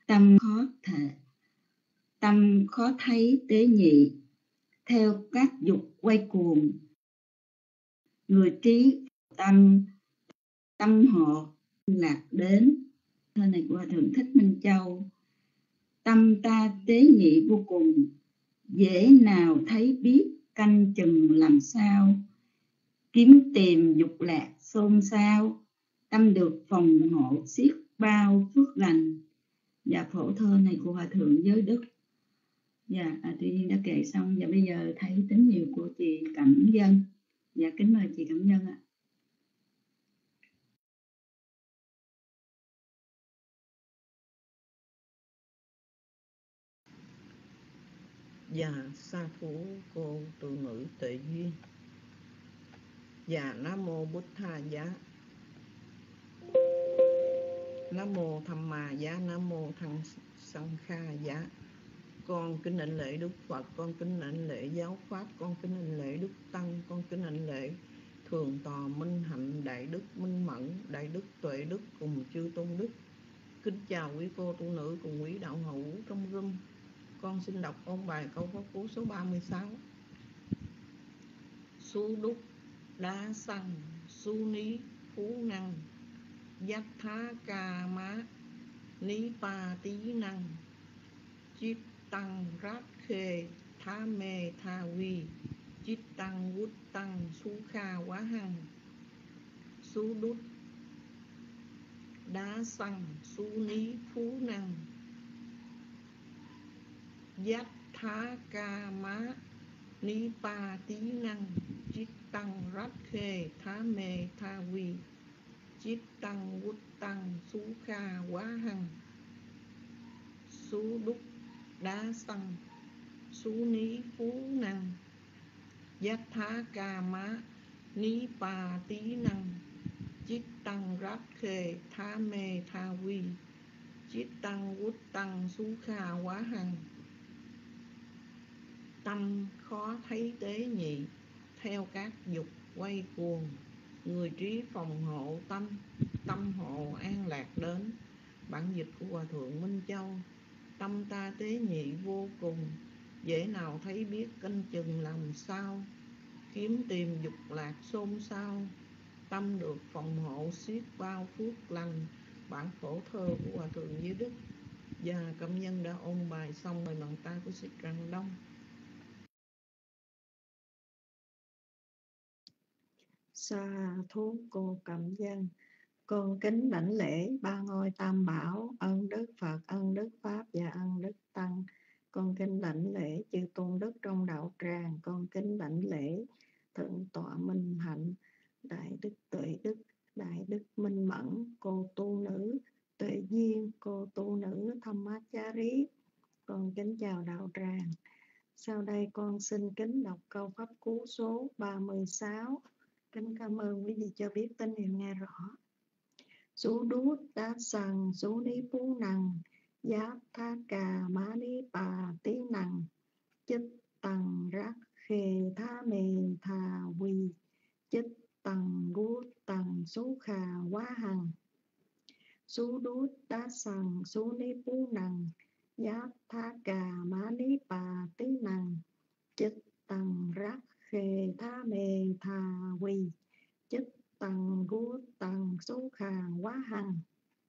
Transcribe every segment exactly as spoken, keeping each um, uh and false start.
Tâm khó thể, tâm khó thấy tế nhị, theo các dục quay cuồng. Người trí tâm, tâm họ lạc đến. Thơ này của Hòa Thượng Thích Minh Châu. Tâm ta tế nhị vô cùng, dễ nào thấy biết canh chừng làm sao. Kiếm tìm dục lạc xôn xao, tâm được phòng hộ xiết bao phước lành. Dạ, phổ thơ này của Hòa Thượng Giới Đức. Dạ, à, tuy nhiên đã kể xong. Và bây giờ thấy tín hiệu của chị Cẩm Dân. Dạ, kính mời chị Cẩm Dân ạ. Dạ, sa thú cô từ ngữ tuệ duyên. Dạ, Nam Mô Bụt Tha Giá, Nam Mô Tham Ma Giá, Nam Mô Thăng Sanh Kha Giá. Con kính đảnh lễ Đức Phật, con kính đảnh lễ Giáo Pháp, con kính đảnh lễ Đức Tăng, con kính đảnh lễ Thường Tòa Minh Hạnh, Đại Đức Minh Mẫn, Đại Đức Tuệ Đức cùng chư tôn đức. Kính chào quý cô tu nữ cùng quý đạo hữu trong room. Con xin đọc ôn bài câu pháp cú số ba mươi sáu. Su đúc đá xăng, su ní phú năng, giác thá ca má, ní pa tí năng, chít tăng rát khê, thá mê tha vi, chít tăng vút tăng, su kha quá hăng. Su đúc đá xăng, su ní phú năng, giác thá ca má, ní pa tí năng, chít tăng rát khê, thá mê tha vi, chít tăng vút tăng, su kha quá hăng. Su đúc đá xăng, su ní phú năng, giác thá ca má, ní pa tí năng, chít tăng rát khê, thá mê tha vi, chít tăng vút tăng, su kha quá hăng. Tâm khó thấy tế nhị, theo các dục quay cuồng. Người trí phòng hộ tâm, tâm hộ an lạc đến. Bản dịch của Hòa Thượng Minh Châu. Tâm ta tế nhị vô cùng, dễ nào thấy biết canh chừng làm sao. Kiếm tìm dục lạc xôn xao, tâm được phòng hộ xiết bao phước lành. Bản phổ thơ của Hòa Thượng Giới Đức. Và Cẩm Nhân đã ôn bài xong, mời bàn tay của Sĩ Trăng Đông. Sa thú cô Cẩm Dân. Con kính đảnh lễ ba ngôi tam bảo, ân đức Phật, ân đức Pháp và ân đức Tăng. Con kính đảnh lễ chư tôn đức trong đạo tràng. Con kính đảnh lễ Thượng tọa Minh Hạnh, Đại đức Tuệ Đức, Đại đức Minh Mẫn, cô tu nữ Tuệ Duyên, cô tu nữ Thamachari. Con kính chào đạo tràng. Sau đây con xin kính đọc câu pháp cú số ba mươi sáu. Kính cảm ơn quý vị cho biết tín hiệu nghe rõ. Sú đút đá sằng, sú ní phú năng, giáp tha cà má ní bà tí năng, chích tầng rắc khê tha mê thà quy, chích tầng gút tầng sú khà quá hằng. Sú đút đá sằng, sú ní phú năng, giáp tha cà má ní bà tí năng, chích tầng rắc khê tha mê thà quy, chích tầng gút tầng số khà quá hằng.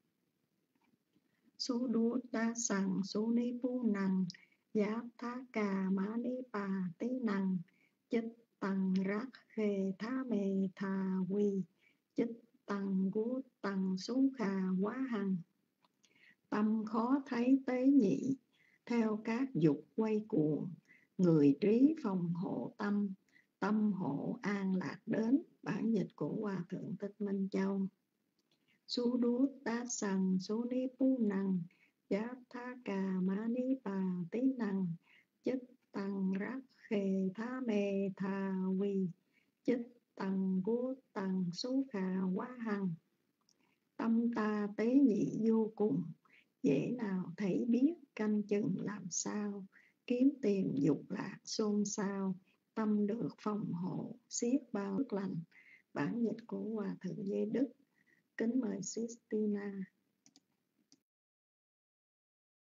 Số đút đá sằng, số ní phú năng, giáp thá cà má ní bà tí năng, chích tầng rắc khê thá mê thà quy, chích tầng gút tầng số khà quá hằng. Tâm khó thấy tế nhị, theo các dục quay cuồng. Người trí phòng hộ tâm, tâm hộ an lạc đến. Bản dịch của Hòa Thượng Thích Minh Châu. Sú đút đá sằng, sú ní phú năng, giáp tha cà má ní bà tí năng, chích tầng rắc khê thá mê thà quy, chích tầng gút tầng số khà quá hằng. Tâm ta tế nhị vô cùng, dễ nào thấy biết canh chừng làm sao. Kiếm tìm dục lạc xôn xao, tâm được phòng hộ xiết bao phước lành. Bản dịch của Hòa Thượng Giới Đức. Kính mời Sistina.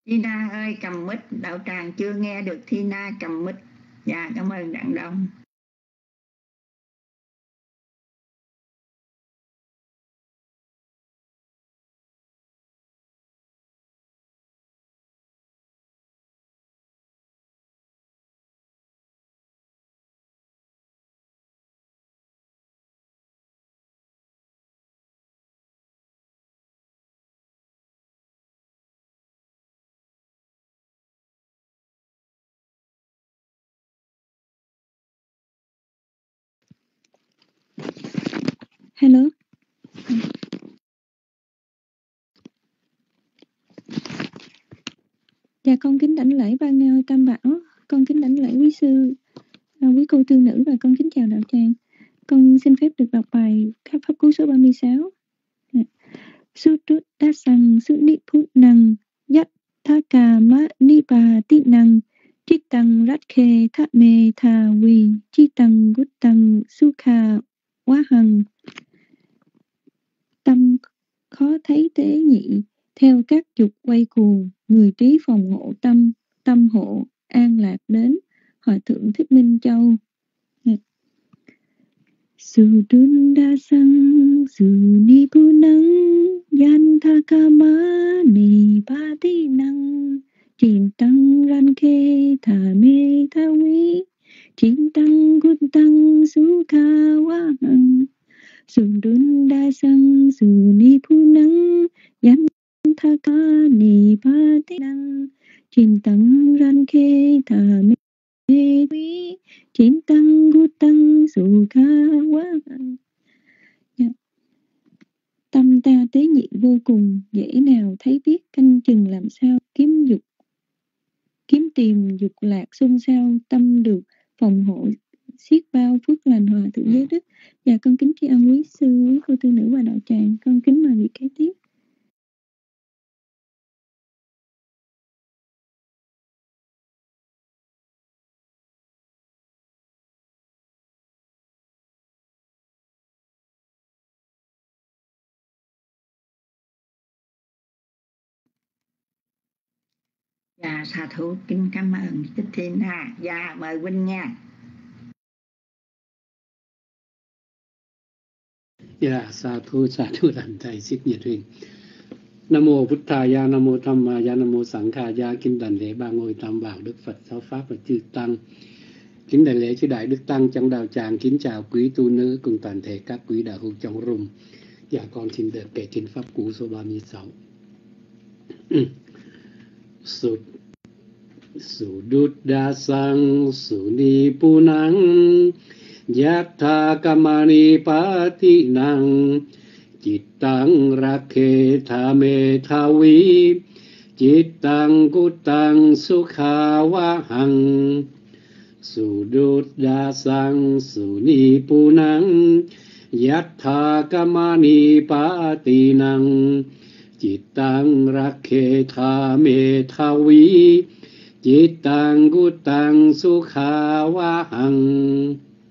Tina ơi, cầm mic, đạo tràng chưa nghe được. Tina cầm mic. Dạ, cảm ơn Đặng Đông. Hello. Dạ con kính đảnh lễ ba ngôi Tam Bảo, con kính đảnh lễ quý sư, quý cô tư nữ và con kính chào đạo tràng. Con xin phép được đọc bài các pháp cú số ba mươi sáu. Su trút đa sằng su ni phút năng yat tha cà ma ni bà ti năng chi tăng rát khê tha mê tha quỳ chi tăng gút tăng su kha quá hằng. Tâm khó thấy tế nhị, theo các dục quay cuồng, người trí phòng hộ tâm, tâm hộ an lạc đến. Hòa thượng Thích Minh Châu. Su đun đa sang su ni pu năng yan tha ca ma ni ba ti năng chín tăng ran kê thà mê tha quý chín tăng gut tăng su kha wa hằng. Su đun đa sang su ni pu năng yan tha ca ni ba ti năng chín tăng ran kê thà mê quý chín tăng gut tăng su kha wa hằng. Yeah. Tâm ta tế nhị vô cùng, dễ nào thấy biết, canh chừng làm sao kiếm dục kiếm tìm dục lạc xôn xao, tâm được phòng hộ xiết bao phước lành. Hòa thượng giới đức. Và con kính tri ân quý sư, quý cô tư nữ và đạo tràng. Con kính mời vị kế tiếp. Dạ, xà thủ kính cảm ơn Tích Thiên ha. Dạ, mời huynh nha. Dạ, xà thủ xà thủ đảnh thầy xích nhiệt huynh. Nam mô Bụt Thaya, Nam mô Tham Maya, Nam mô Sẵn Khaya. Kính đảnh lễ ba ngôi Tam Bảo, Đức Phật, Giáo Pháp và chư Tăng. Kính đảnh lễ chư Đại Đức Tăng trong đạo tràng. Kính chào quý tu nữ cùng toàn thể các quý đạo hữu trong room. Dạ, con xin được kể trên pháp cú số ba mươi sáu. Sụt Su đút đa sang su ni pu năng yatha kamani pati năng Chittang rakhe thame thavi Chittang kuttang sukha vahang. Su đút đa sang su ni pu năng yatha kamani pati năng Chittang rakhe thame thavi Chittang kuttang sukha vahang.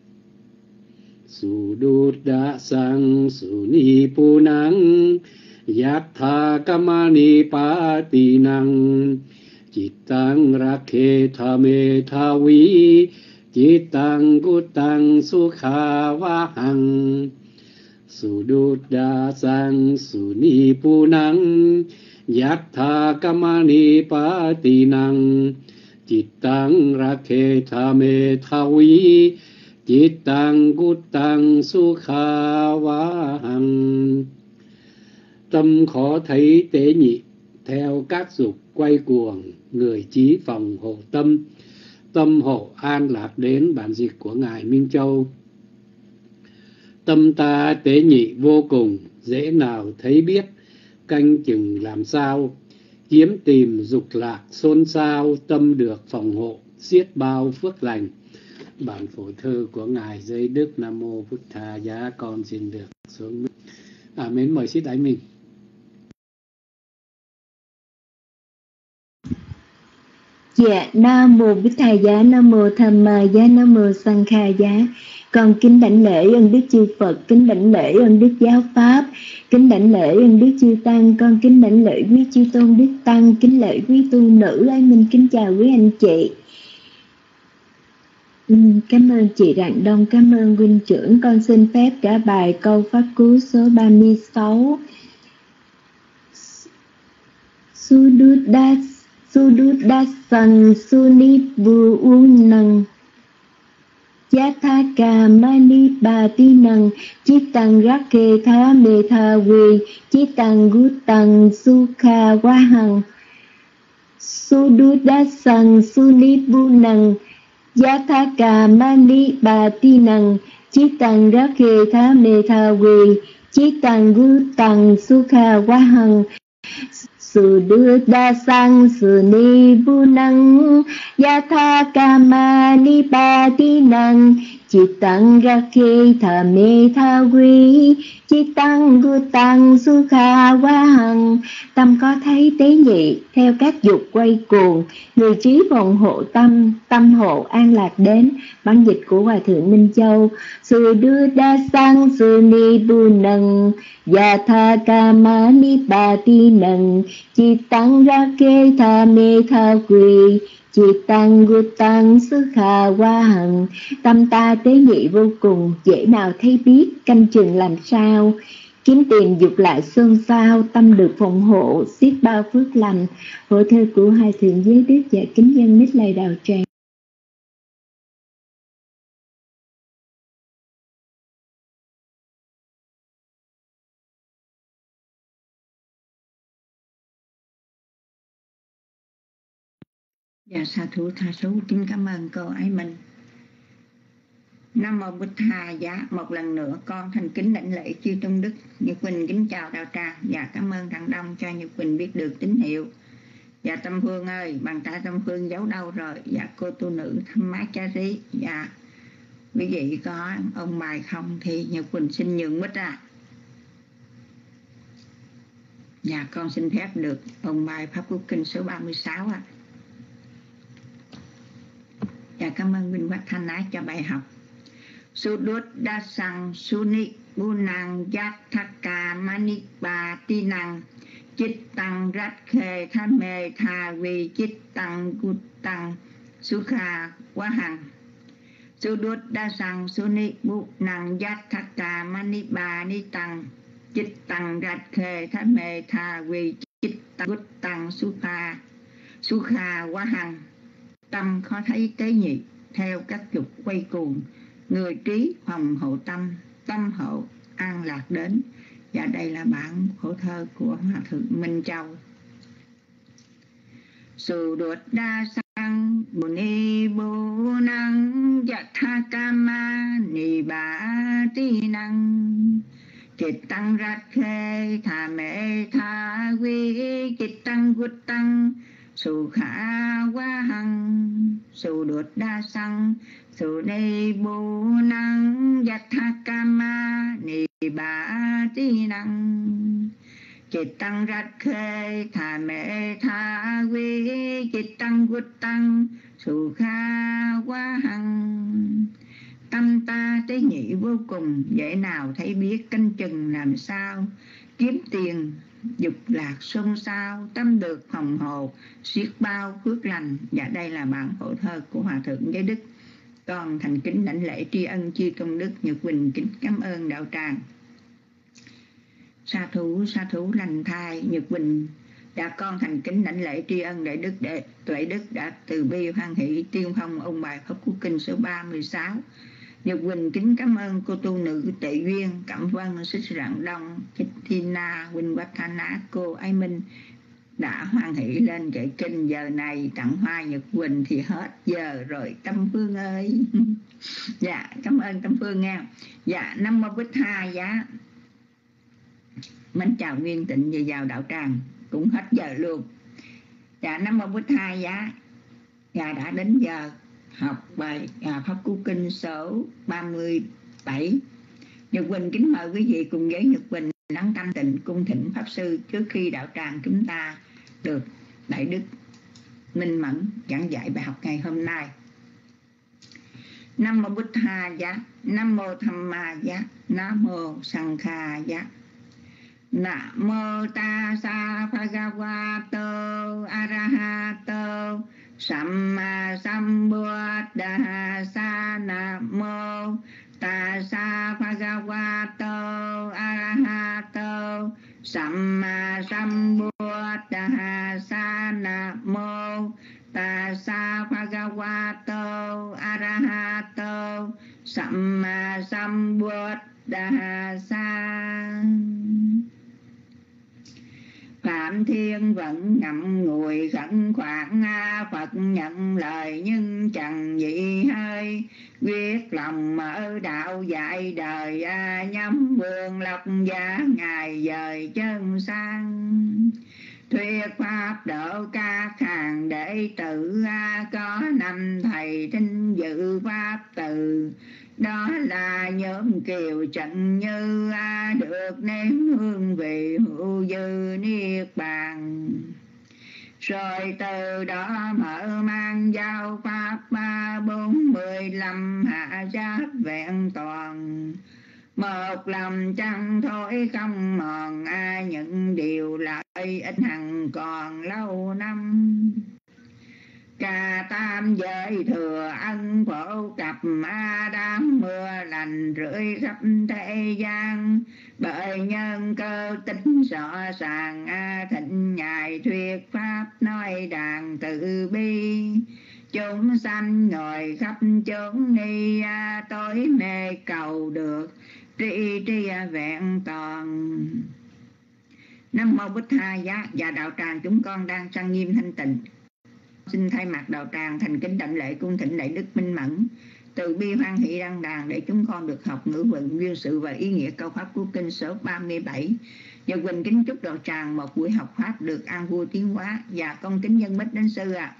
Su đút đa sang su ni pu năng yatha kamani pati năng Chittang rakhe thame thavi Chittang kuttang sukha vahang. Su đút đa sang su ni pu năng yatha kamani pati năng Chittang rakhe thame thavi Chittang kuttang sukha vahang. Tâm khó thấy tế nhị, theo các dục quay cuồng, người trí phòng hộ tâm, tâm hộ an lạc đến. Bản dịch của Ngài Minh Châu. Tâm ta tế nhị vô cùng, dễ nào thấy biết, canh chừng làm sao kiếm tìm dục lạc xôn xao, tâm được phòng hộ xiết bao phước lành. Bản phổ thư của Ngài Giới Đức. Nam mô Bụt Thà. Giá con xin được xuống. À, mến mời Sĩ Đại Minh. Dạ Dạ, Nam Mô Bích Thầy Giá, Nam Mô Tham Ma Giá, Nam Mô Sang Kha Giá. Con kính đảnh lễ ơn Đức Chư Phật, kính đảnh lễ ơn Đức Giáo Pháp, kính đảnh lễ ơn Đức Chư Tăng. Con kính đảnh lễ quý chư tôn Đức Tăng, kính lễ quý tu nữ. Ái Minh kính chào quý anh chị. Ừ, cảm ơn chị Rạng Đông, cảm ơn huynh trưởng. Con xin phép trả bài câu pháp cú số ba mươi sáu. Sududas Sududasang Sunibu Unang Yathaka Mani Batinang Chitang Rakhe Tha Me Tha We Chitang Gutang Sukha Wahang Sududasang Sunibu Nang Yathaka Mani Batinang Chitang Rakhe Tha Me Tha We Chitang Gutang Sukha Wahang Sududasang Sunibunang Yathaka Mani Batinang Chitang Rakhe Tha Me Tha We Chitang Gutang Sukha Wahang. Tâm có thấy tế nhị, theo các dục quay cuồng, người trí phòng hộ tâm, tâm hộ an lạc đến. Bản dịch của Hòa Thượng Minh Châu. Sududasang Sunibunang Yathaka Mani Batinang Chitang Rakhe Tha Me Tha We Chitang Gutang Sukha Wahang. Tâm ta tế nhị vô cùng, dễ nào thấy biết, canh chừng làm sao. Kiếm tìm dục lại xôn xao, tâm được phòng hộ, xiết bao phước lành. Hộ thơ của Hai Thượng Giới Đức và kính dân Mít Lầy Đạo Tràng. Dạ sa thú tha số kính cảm ơn cô Ái Minh. Nam Mô Bụt Thà Giá. Một lần nữa con thành kính đảnh lễ chư tôn đức. Nhật Quỳnh kính chào đạo tràng. Dạ cảm ơn Thằng Đông cho Nhật Quỳnh biết được tín hiệu. Dạ Tâm Phương ơi, bàn tay Tâm Phương giấu đâu rồi? Dạ cô tu nữ Thăm Má Cha Rí. Dạ quý vị có ông bài không thì Nhật Quỳnh xin nhường mic ra. Dạ con xin phép được ông bài Pháp Quốc Kinh số ba mươi sáu ạ. À. Dạ cảm ơn Minh Quách Thanh Ái cho bài học. Sududasang Sunibunang Yathaka Mani Batinang Chitang Rakhe Tha Me Tha We Chitang Gutang Sukha Wahang. Sududasang Sunibunang Yathaka Mani Batinang Chitang Rakhe Tha Me Tha We Chitang Gutang Sukha Sukha Wahang. Tâm khó thấy tế nhị, theo các dục quay cuồng, người trí phòng hộ tâm, tâm hộ an lạc đến. Và đây là bản khổ thơ của Hòa Thượng Minh Châu. Sududasang Sunibunang Yathaka Mani Batinang Chitang Rakhe Tha Me Tha We Chitang Gutang Sukha Wahang. Sududasang Sunibunang Yathaka Mani Batinang Chitang Rakhe Tha Me Tha We Chitang Gutang Sukha Wahang. Tâm ta tế nhị vô cùng, dễ nào thấy biết, canh chừng làm sao. Kiếm tiền dục lạc xôn xao, tâm được phòng hộ, siết bao phước lành. Và đây là bản phổ thơ của Hòa Thượng Giới Đức. Con thành kính đảnh lễ tri ân chư tôn đức. Nhật Quỳnh kính cảm ơn đạo tràng. Sa thú sa thú lành thai. Nhật Quỳnh đã con thành kính đảnh lễ tri ân đại đức đệ tuệ đức đã từ bi hoan hỷ tiên phong ông bài Pháp Quốc Kinh số ba mươi sáu. Nhật Quỳnh kính cảm ơn cô tu nữ Tệ Duyên, Cẩm Vân, Xích Rạng Đông, Chích Thina, Huynh Quách Thanh Á, cô Ái Minh đã hoan hỷ lên kệ kinh. Giờ này tặng hoa Nhật Quỳnh thì hết giờ rồi Tâm Phương ơi. Dạ cảm ơn Tâm Phương nha. Dạ Nam Mô Bích Tha Giá. Mến chào Nguyên Tịnh về vào đạo tràng, cũng hết giờ luôn. Dạ Nam Mô Bích Tha Giá. Dạ đã đến giờ học bài à, Pháp Cú Kinh số ba mươi bảy. Nhật Quỳnh kính mời quý vị cùng với Nhật Quỳnh lắng tâm tịnh cung thỉnh Pháp Sư trước khi đạo tràng chúng ta được đại đức minh mẫn giảng dạy bài học ngày hôm nay. Nam mô Bụt Tha Giá, Nam mô Tham Ma Giá, Nam mô Sang Kha Giá. Nam mô Tassa Bhagavato Arahato Samma Sambuddhassa. Nam mô Tassa Bhagavato Arahato Samma Sambuddhassa. Nam mô Tassa Bhagavato Arahato Samma Sambuddhassa. Phạm Thiên vẫn ngậm ngùi khẩn khoản, Phật nhận lời nhưng chẳng dị hơi. Quyết lòng mở đạo dạy đời, nhắm vương lộc giá ngài dời chân sang. Thuyết pháp độ các hàng đệ tử, có năm thầy thinh dự pháp từ. Đó là nhóm Kiều Trần Như, được nếm hương vị hữu dư niết bàn. Rồi từ đó mở mang giao pháp bốn mươi lăm hạ giáp vẹn toàn. Một lòng chẳng thôi không mòn, những điều lợi ích hằng còn lâu năm. Cả tam giới thừa ân phổ cập, đám mưa lành rưỡi khắp thế gian. Bởi nhân cơ tính rõ ràng, thịnh ngài thuyết pháp nói đàn từ bi. Chúng sanh ngồi khắp chốn ni, tối mê cầu được tri tri vẹn toàn. Nam mô Bụt Tha Giá. Và đạo tràng chúng con đang trang nghiêm thanh tịnh, xin thay mặt đạo tràng thành kính đảnh lễ cung thỉnh đại đức Minh Mẫn từ bi hoan hỷ đăng đàn, để chúng con được học ngữ vận nguyên sự và ý nghĩa câu pháp của kinh số ba mươi bảy. Và quỳnh kính chúc đạo tràng một buổi học pháp được an vui tiến hóa, và con kính dân bích đến sư ạ. À.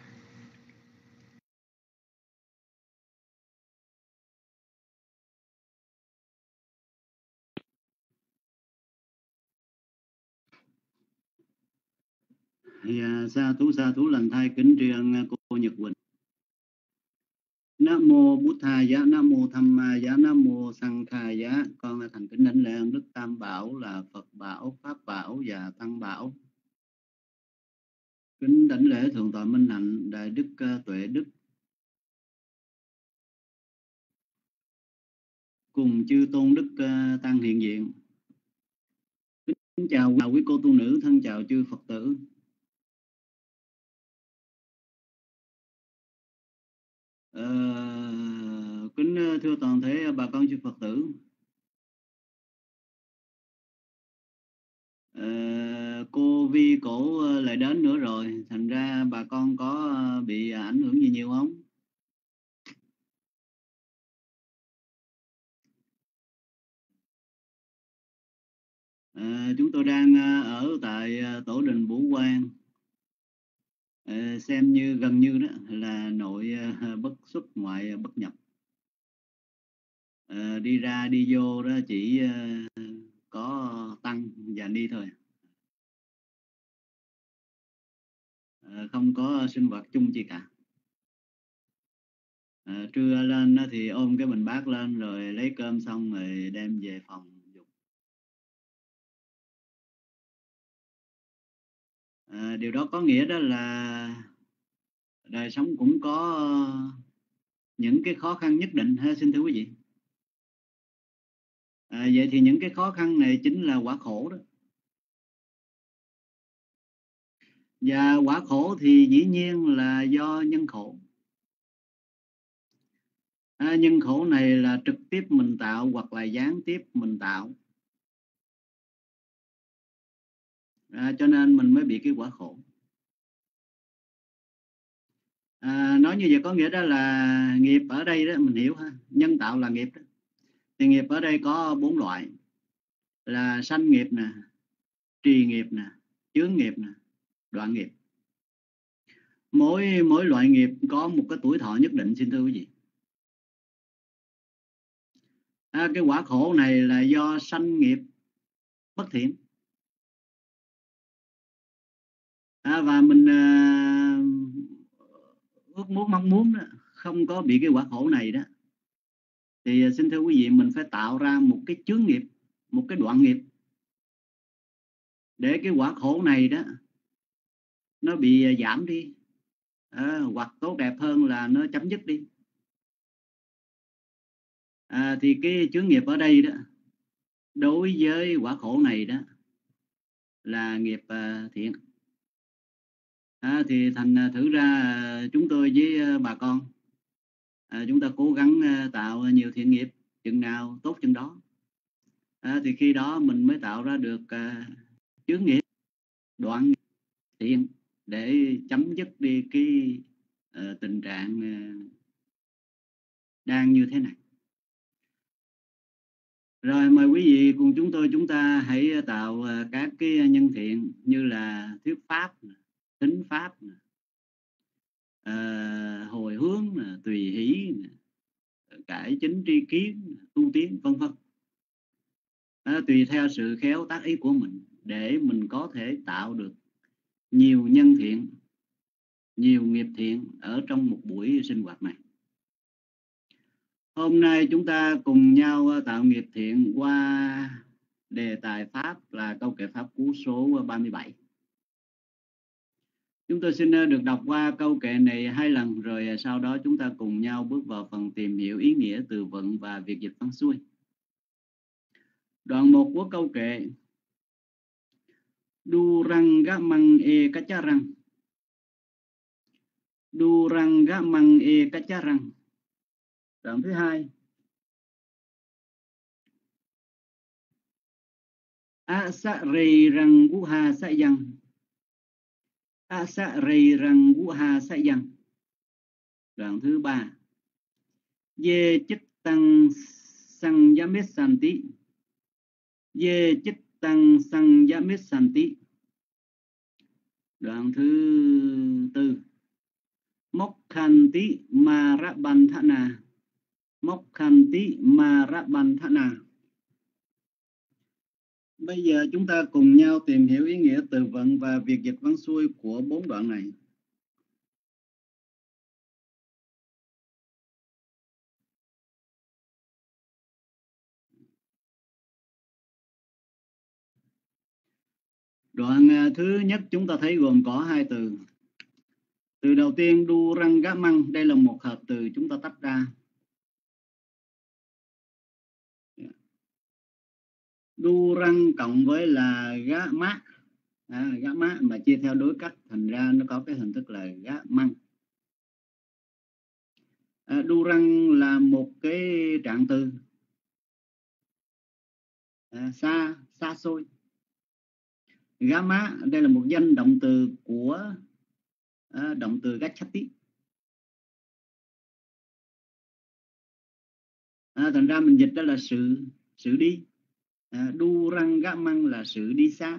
Dạ, sa thú sa thú lành thay kính tri ân cô Nhật Quỳnh. Nam mô Bụt Tha Giá, Nam mô Tham Ma Giá, Nam mô Sang Kha Giá. Con là thành kính đảnh lễ ơn Đức Tam Bảo là Phật Bảo, Pháp Bảo và Tăng Bảo. Kính đảnh lễ Thượng tọa Minh Hạnh, Đại Đức Tuệ Đức, cùng chư tôn đức tăng hiện diện. Kính chào quý cô tu nữ, thân chào chư Phật tử. Uh, kính thưa toàn thể bà con chư Phật tử, uh, cô Vi cổ lại đến nữa rồi, thành ra bà con có bị ảnh hưởng gì nhiều không? Uh, chúng tôi đang ở tại tổ đình Vũ Quang, uh, xem như gần như đó là nội uh, bất xuất ngoại bất nhập. Uh, đi ra đi vô đó chỉ uh, có tăng và ni thôi, uh, không có sinh hoạt chung gì cả. Uh, trưa lên đó thì ôm cái bình bát lên rồi lấy cơm xong rồi đem về phòng dục. Uh, điều đó có nghĩa đó là đời sống cũng có những cái khó khăn nhất định ha, xin thưa quý vị. À, vậy thì những cái khó khăn này chính là quả khổ đó. Và quả khổ thì dĩ nhiên là do nhân khổ. À, nhân khổ này là trực tiếp mình tạo hoặc là gián tiếp mình tạo. À, cho nên mình mới bị cái quả khổ. À, nói như vậy có nghĩa đó là nghiệp ở đây đó, mình hiểu ha, nhân tạo là nghiệp đó. Thì nghiệp ở đây có bốn loại, là sanh nghiệp nè, trì nghiệp nè, chướng nghiệp nè, đoạn nghiệp. Mỗi mỗi loại nghiệp có một cái tuổi thọ nhất định, xin thưa quý vị. À, cái quả khổ này là do sanh nghiệp bất thiện. À, và mình à, ước muốn mong muốn đó, không có bị cái quả khổ này đó, thì xin thưa quý vị, mình phải tạo ra một cái chướng nghiệp, một cái đoạn nghiệp, để cái quả khổ này đó nó bị giảm đi, à, hoặc tốt đẹp hơn là nó chấm dứt đi. À, thì cái chướng nghiệp ở đây đó, đối với quả khổ này đó là nghiệp uh, thiện. À, thì thành thử ra uh, chúng tôi với uh, bà con uh, chúng ta cố gắng uh, tạo nhiều thiện nghiệp, chừng nào tốt chừng đó. À, thì khi đó mình mới tạo ra được uh, chướng nghiệp, đoạn thiện, để chấm dứt đi cái uh, tình trạng uh, đang như thế này. Rồi mời quý vị cùng chúng tôi, chúng ta hãy tạo uh, các cái nhân thiện như là thuyết pháp, thính pháp, uh, hồi hướng, tùy hỷ, cải chính tri kiến, tu tiến, vân vân. À, tùy theo sự khéo tác ý của mình, để mình có thể tạo được nhiều nhân thiện, nhiều nghiệp thiện ở trong một buổi sinh hoạt này. Hôm nay chúng ta cùng nhau tạo nghiệp thiện qua đề tài pháp là câu kệ pháp cú số ba mươi bảy. Chúng tôi xin được đọc qua câu kệ này hai lần, rồi sau đó chúng ta cùng nhau bước vào phần tìm hiểu ý nghĩa từ vựng và việc dịch văn xuôi. Đoạn một của câu kệ: Durangamang e kacharang, Durangamang e kacharang. Đoạn thứ hai: Asa rei rang guha sayang, Asa rei rang guha sayang. Đoạn thứ ba: Ye chit tăng sang yamit santi, Ye chit tăng sang yamit santi. Đoạn thứ tư: Mokhanti marabandhana, Mokhanti marabandhana. Bây giờ chúng ta cùng nhau tìm hiểu ý nghĩa từ vựng và việc dịch văn xuôi của bốn đoạn này. Đoạn thứ nhất chúng ta thấy gồm có hai từ. Từ đầu tiên Durangamang, đây là một hợp từ chúng ta tách ra. Durang cộng với là gá mát, à, gá mát mà chia theo đối cách, thành ra nó có cái hình thức là gá măng. À, Durang là một cái trạng từ à, xa, xa xôi. Gá má đây là một danh động từ của à, động từ gachati. À, thành ra mình dịch đó là sự sự đi. À, Durangamang là sự đi xa.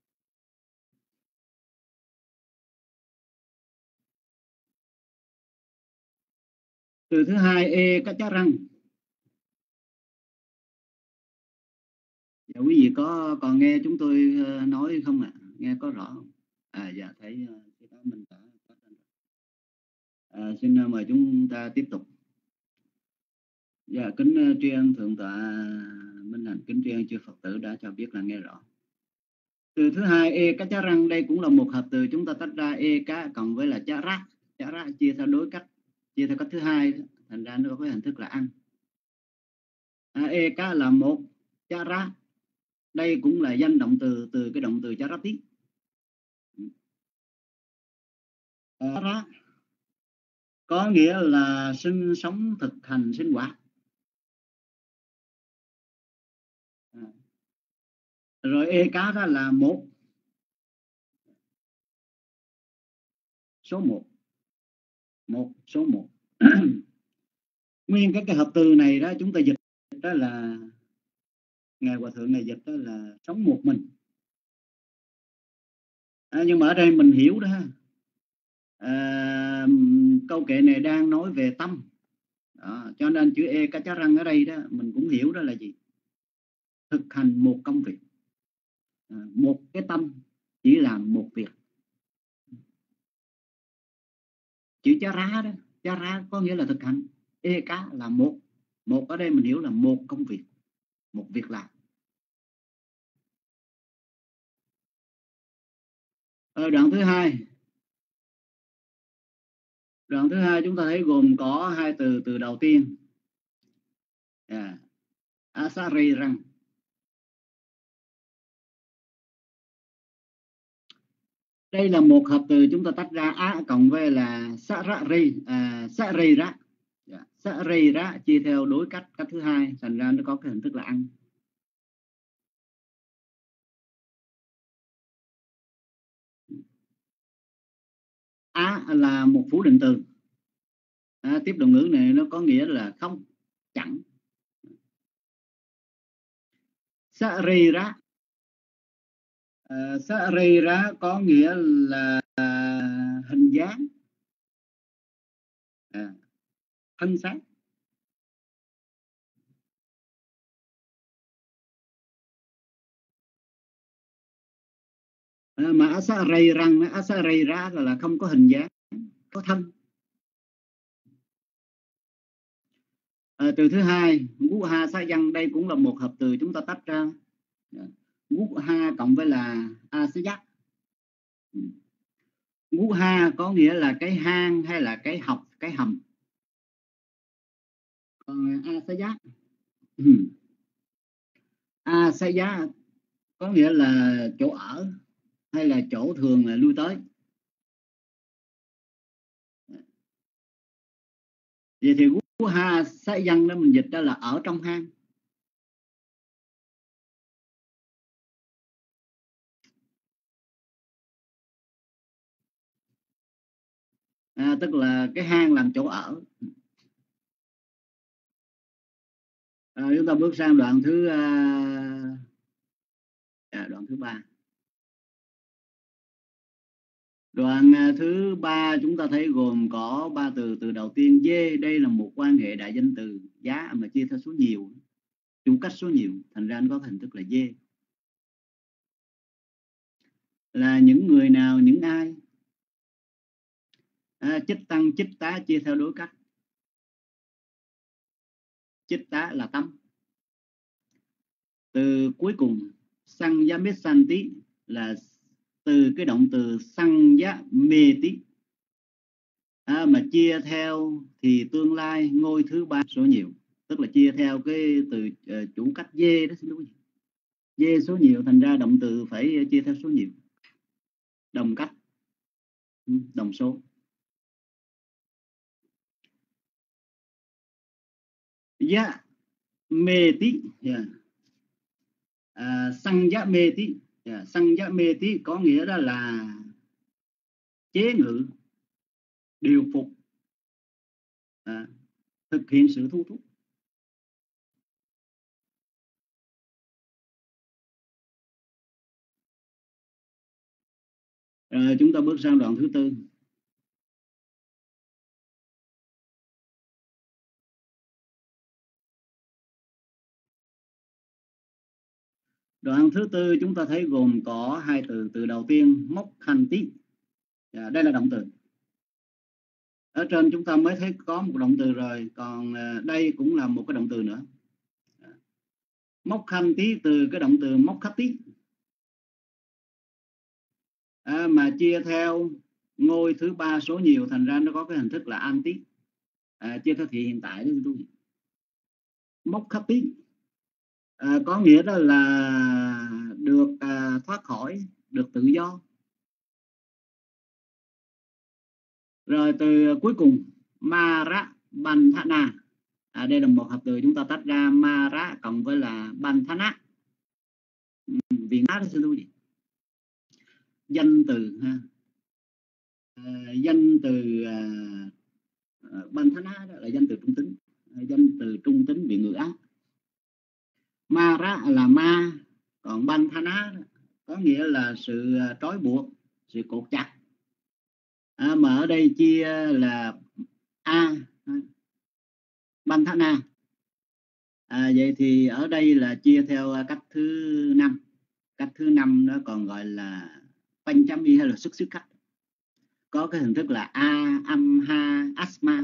Từ thứ hai e kacharang. Dạ, quý vị có còn nghe chúng tôi nói không ạ? À? Nghe có rõ không? À dạ, thấy cái đó mình đã à, xin mời chúng ta tiếp tục. Dạ, kính tri ân thượng tọa Minh Hạnh, kính tri ân chư Phật tử đã cho biết là nghe rõ. Từ thứ hai e kacharang, đây cũng là một hợp từ chúng ta tách ra, e cá cộng với là chara, chara chia theo đối cách, chia theo cách thứ hai, thành ra nó có cái hình thức là ăn. À, e cá là một, chara đây cũng là danh động từ từ cái động từ charati. Chara có nghĩa là sinh sống, thực hành, sinh hoạt. À. Rồi e cá đó là một, số một, một số một. Nguyên các cái hợp từ này đó chúng ta dịch đó là ngài hòa thượng này dịch đó là sống một mình. À, nhưng mà ở đây mình hiểu đó, à, câu kệ này đang nói về tâm. Đó, cho nên chữ e kacharang ở đây đó mình cũng hiểu đó là gì? Thực hành một công việc, à, một cái tâm chỉ làm một việc. chữ chá rá đó, chá rá có nghĩa là thực hành, ê cá là một, một ở đây mình hiểu là một công việc, một việc làm. Ở đoạn thứ hai, đoạn thứ hai chúng ta thấy gồm có hai từ. Từ đầu tiên à, asari răng, đây là một hợp từ chúng ta tách ra á cộng với là sarari, à, sarira, sarira chia theo đối cách, cách thứ hai, thành ra nó có cái hình thức là ăn. Á là một phủ định từ, à, tiếp động ngữ này nó có nghĩa là không, chẳng. Sarira, uh, sarira có nghĩa là uh, hình dáng, à, thân xác. À, mà asarira, asarira là, là không có hình dáng, có thân. À, từ thứ hai, ngũ ha sa văn, đây cũng là một hợp từ chúng ta tách ra. Ngũ ha cộng với là a sa giác. Ngũ ha có nghĩa là cái hang hay là cái học, cái hầm. Còn a sa giác, a sa giác có nghĩa là chỗ ở hay là chỗ thường là lui tới. Vậy thì ngũ ha sa văn đó mình dịch ra là ở trong hang. À, tức là cái hang làm chỗ ở. À, chúng ta bước sang đoạn thứ à, à, đoạn thứ ba. Đoạn thứ ba chúng ta thấy gồm có ba từ. Từ đầu tiên dê, đây là một quan hệ đại danh từ giá mà chia theo số nhiều, chủ cách số nhiều, thành ra nó có hình thức là dê. Là những người nào, những ai. À, chích tăng chích tá chia theo đối cách. Chích tá là tâm. Từ cuối cùng sang giá mết san tí là từ cái động từ sang giá mê tí, à, mà chia theo thì tương lai ngôi thứ ba số nhiều, tức là chia theo cái từ uh, chủ cách dê đó, xin lỗi, dê số nhiều, thành ra động từ phải chia theo số nhiều, đồng cách, đồng số. Giá mê tí, yeah. À, sang giá mê tí, yeah. Sang giá mê tí có nghĩa đó là chế ngự, điều phục, à, thực hiện sự thu thúc. Rồi chúng ta bước sang đoạn thứ tư. Đoạn thứ tư chúng ta thấy gồm có hai từ. Từ đầu tiên mốc hành tí, à, đây là động từ. Ở trên chúng ta mới thấy có một động từ rồi, còn đây cũng là một cái động từ nữa. Mốc hành tí từ cái động từ mốc khắc tí, à, mà chia theo ngôi thứ ba số nhiều, thành ra nó có cái hình thức là an tí, à, chia theo thị hiện tại đó. Mốc khắc tí, à, có nghĩa đó là được à, thoát khỏi, được tự do. Rồi từ cuối cùng Mara Banthana, à, đây là một hợp từ chúng ta tách ra, Mara cộng với là Banthana, viện á đó, gì? Danh từ ha, à, danh từ à, Banthana đó là danh từ trung tính, à, danh từ trung tính viện ngữ ác. Mara là ma, còn Banthana có nghĩa là sự trói buộc, sự cột chặt, à, mà ở đây chia là a Banthana, à, vậy thì ở đây là chia theo cách thứ năm. Cách thứ năm nó còn gọi là Panchami hay là xuất xứ cách. có cái hình thức là a, âm, ha, asma.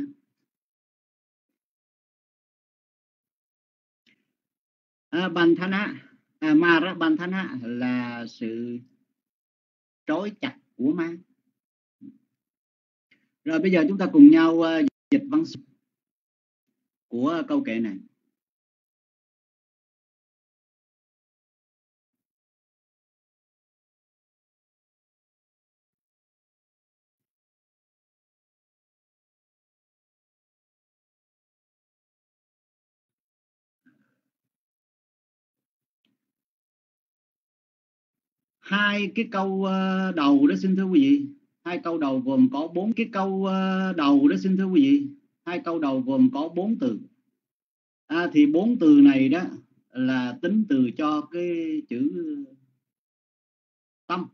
À, Bandhana, à, Mara Bandhana là sự trói chặt của ma. Rồi bây giờ chúng ta cùng nhau uh, dịch văn của câu kệ này. Hai cái câu đầu đó xin thưa quý vị, hai câu đầu gồm có bốn cái câu đầu đó xin thưa quý vị, hai câu đầu gồm có bốn từ. À, thì bốn từ này đó là tính từ cho cái chữ tâm,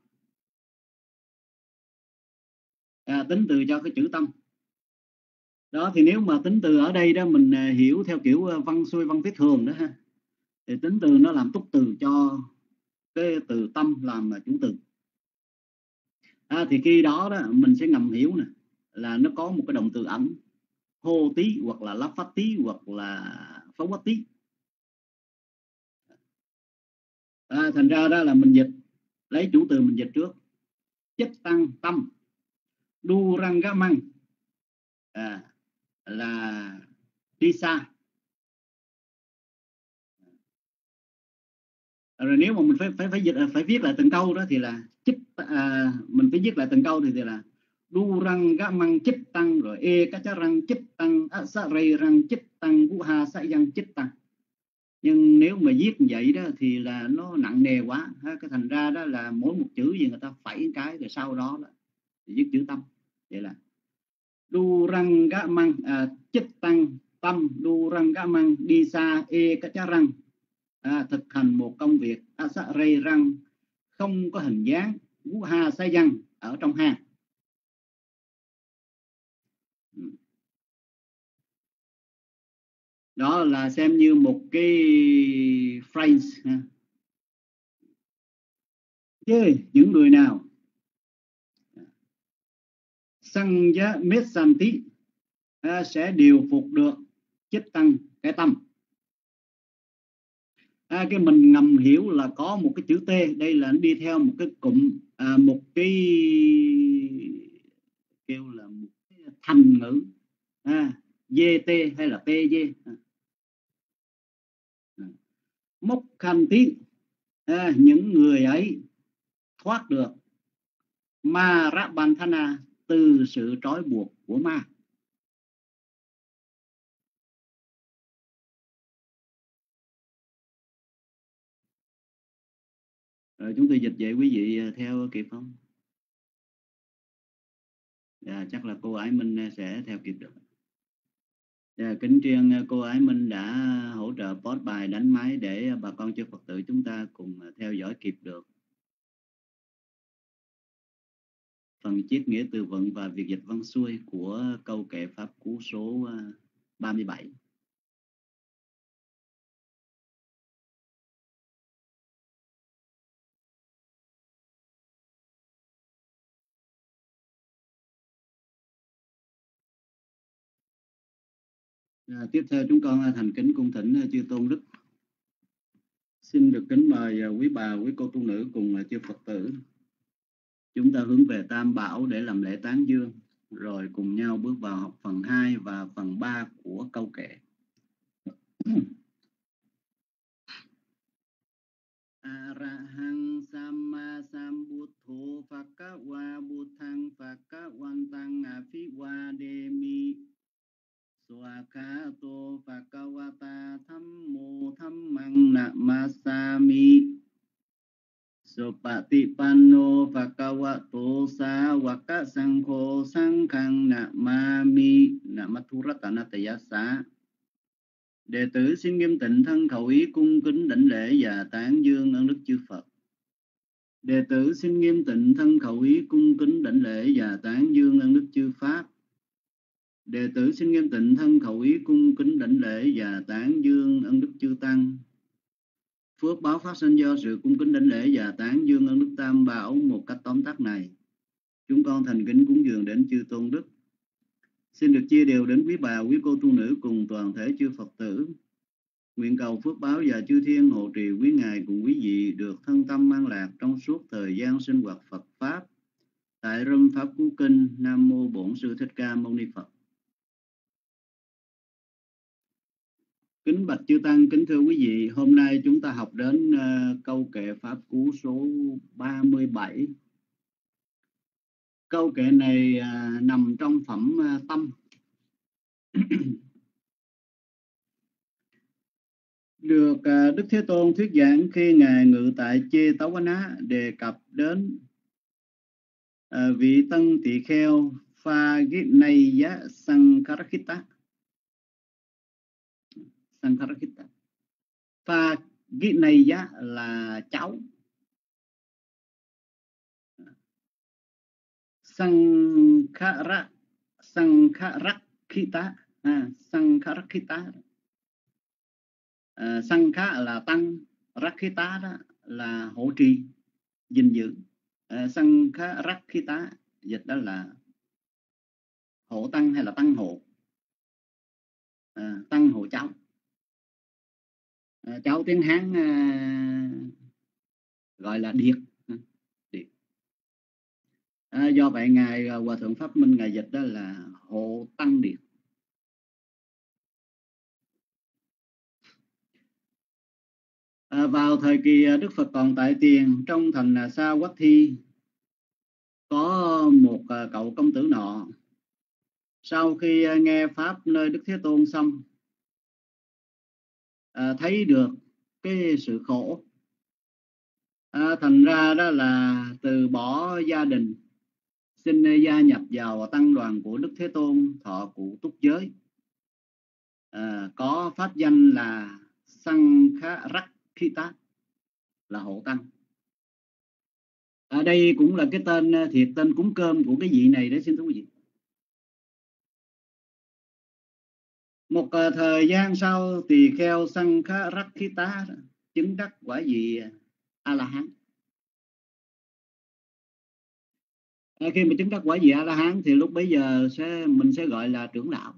à, tính từ cho cái chữ tâm. Đó thì nếu mà tính từ ở đây đó mình hiểu theo kiểu văn xuôi văn viết thường đó ha, thì tính từ nó làm túc từ cho cái từ tâm làm chủ từ. À, thì khi đó đó mình sẽ ngầm hiểu nè là nó có một cái động từ ẩn, hô tí hoặc là lắp phát tí hoặc là phóng phát tí. À, thành ra đó là mình dịch lấy chủ từ mình dịch trước. Chích tăng tâm đu răng gá măng, à, là đi xa. Rồi nếu mà mình phải phải phải dịch phải viết lại từng câu đó thì là chích, à, mình phải viết lại từng câu thì, thì là đu răng gá măng chích tăng, rồi e cá chá răng chích tăng, á sa rây răng chích tăng, vũ hà sa dân chích tăng. Nhưng nếu mà viết như vậy đó thì là nó nặng nề quá, cái thành ra đó là mỗi một chữ gì người ta phẩy cái, rồi sau đó, đó viết chữ tâm. Vậy là đu răng gá măng, à, chích tăng tâm đu răng gá măng đi xa e cá chá răng, à, thực hành một công việc, á sa rây răng không có hình dáng, vũ hà sa dân ở trong hang. Đó là xem như một cái phrase ha. Chứ những người nào sang giá mết san tí à, sẽ điều phục được chích tăng cái tâm. À, cái mình ngầm hiểu là có một cái chữ T, đây là nó đi theo một cái cụm, à, một cái kêu là một cái thành ngữ, à, giê tê hay là pê giê. À, mốc khanh tí, à, những người ấy thoát được ma ra bandhana, từ sự trói buộc của ma. Rồi chúng tôi dịch vậy quý vị theo kịp không? Dạ, chắc là cô Ái Minh sẽ theo kịp được. Dạ, kính riêng cô Ái Minh đã hỗ trợ post bài đánh máy để bà con chư Phật tử chúng ta cùng theo dõi kịp được phần chiết nghĩa từ vựng và việc dịch văn xuôi của câu kệ pháp cú số ba mươi bảy. À, tiếp theo chúng con thành kính cung thỉnh chư tôn đức. Xin được kính mời quý bà, quý cô tu nữ cùng chư Phật tử chúng ta hướng về Tam Bảo để làm lễ tán dương, rồi cùng nhau bước vào học phần hai và phần ba của câu kệ. Arahang Samma Sambuddho Phakawa Buddhang Phakawantang Aphivademi Swakato Phakawata Thammo Thammang Namasami Supatipanno Phakawato Sawaka Sangho Sanghang Namami Namathurattanatayassa. Đệ tử xin nghiêm tịnh thân khẩu ý cung kính đảnh lễ và tán dương ơn đức chư Phật. Đệ tử xin nghiêm tịnh thân khẩu ý cung kính đảnh lễ và tán dương ơn đức chư Pháp. Đệ tử xin nghiêm tịnh thân khẩu ý cung kính đảnh lễ và tán dương ơn đức chư Tăng. Phước báo phát sinh do sự cung kính đảnh lễ và tán dương ơn đức Tam Bảo một cách tóm tắt này Chúng con thành kính cúng dường đến chư tôn đức. Xin được chia đều đến quý bà, quý cô tu nữ cùng toàn thể chư Phật tử. Nguyện cầu phước báo và chư thiên hộ trì quý ngài cùng quý vị được thân tâm an lạc trong suốt thời gian sinh hoạt Phật Pháp. Tại Râm Pháp Cú Kinh. Nam Mô Bổn Sư Thích Ca Mâu Ni Phật. Kính bạch chư Tăng, kính thưa quý vị, hôm nay chúng ta học đến uh, câu kệ Pháp Cú số ba mươi bảy. Câu kệ này uh, nằm trong phẩm uh, tâm. Được uh, Đức Thế Tôn thuyết giảng khi Ngài ngự tại Chê Táo Quán Á, đề cập đến uh, vị tân tỳ kheo Pha Gít Nay Giá Sankarakhita. Sankarakhita. Pha Gít Nay Giá là cháu. Sankhara Sankharakhita à, Sankharakhita à, Sankha là tăng, Rakhita đó là hộ trì, gìn giữ. à, Sankharakhita dịch đó là hộ tăng hay là tăng hộ, à, tăng hộ cháu. à, cháu tiếng Hán à, gọi là điệt. À, do vậy ngài Hòa Thượng Pháp Minh ngài dịch đó là hộ tăng điệt. À, vào thời kỳ Đức Phật còn tại tiền, trong thành Sa Quách Thi có một cậu công tử nọ, sau khi nghe pháp nơi Đức Thế Tôn xong, à, thấy được cái sự khổ, à, thành ra đó là từ bỏ gia đình, xin gia nhập vào tăng đoàn của Đức Thế Tôn thọ cụ túc giới, à, có pháp danh là Sankharakhita, là hộ tăng. Ở đây cũng là cái tên thiệt tên cúng cơm của cái vị này đấy, xin thưa quý vị. Một uh, thời gian sau, tỳ kheo Sankharakhita chứng đắc quả vị A La Hán. À, khi mà chứng đắc quả vị A La Hán thì lúc bấy giờ sẽ mình sẽ gọi là trưởng lão.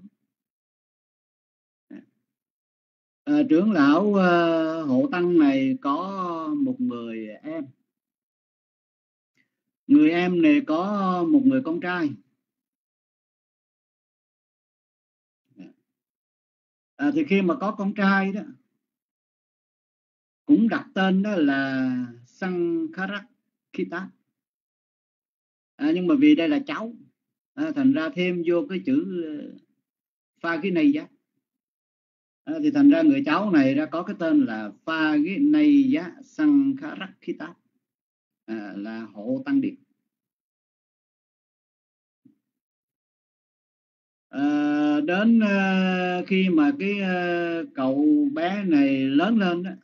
À, trưởng lão uh, hộ tăng này có một người em. Người em này có một người con trai. À, thì khi mà có con trai đó, cũng đặt tên đó là Sankharakhita. À, nhưng mà vì đây là cháu, à, thành ra thêm vô cái chữ Pha Gít Nay Giá. À, thì thành ra người cháu này đã có cái tên là Pha Gít Nay Giá Sankharakhita, à, là hộ tăng điệt. À, đến uh, khi mà cái uh, cậu bé này lớn lên đó,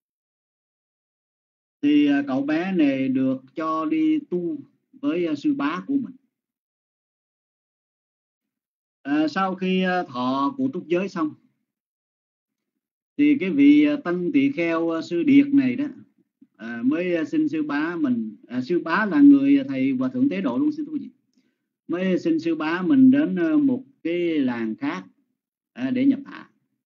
thì uh, cậu bé này được cho đi tu với uh, sư bá của mình. À, sau khi uh, thọ cụ túc giới xong, thì cái vị uh, tân tỳ kheo uh, sư điệt này đó à, mới uh, xin sư bá mình, à, sư bá là người thầy Hòa Thượng Tế Độ luôn, xin thưa quý vị, mới xin sư bá mình đến uh, một cái làng khác à, để nhập hạ.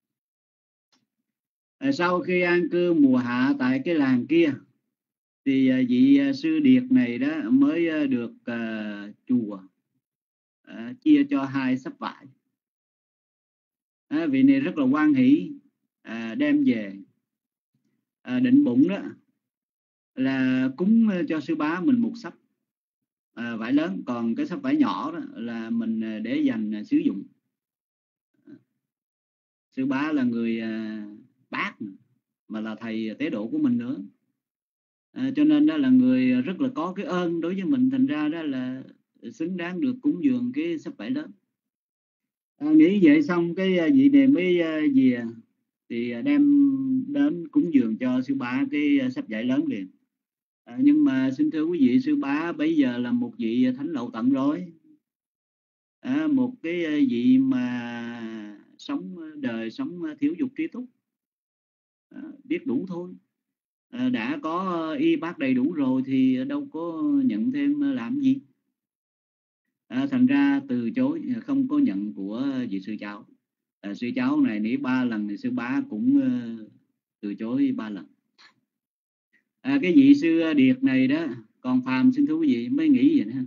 À, sau khi an cư mùa hạ tại cái làng kia, thì uh, vị uh, sư điệt này đó mới uh, được uh, chùa uh, chia cho hai sắp vải. À, vị này rất là hoan hỷ, à, đem về, à, định bụng đó là cúng cho sư bá mình một sắp à, vải lớn, còn cái sắp vải nhỏ đó là mình để dành sử dụng. Sư bá là người à, bác mà là thầy Tế Độ của mình nữa, à, cho nên đó là người rất là có cái ơn đối với mình, thành ra đó là xứng đáng được cúng dường cái sắp vải lớn. À, nghĩ vậy xong cái vị này mới về, thì đem đến cúng dường cho sư bá cái sắp vải lớn liền. À, nhưng mà xin thưa quý vị, sư bá bây giờ là một vị thánh lậu tận rồi, à, một cái vị mà sống đời sống thiếu dục trí túc, à, biết đủ thôi, à, đã có y bác đầy đủ rồi thì đâu có nhận thêm làm gì. À, thành ra từ chối, không có nhận của vị sư cháu. À, sư cháu này nỉ ba lần thì sư bá cũng uh, từ chối ba lần. À, cái vị sư Điệt này đó, còn phàm xin thú vị mới nghĩ vậy nữa.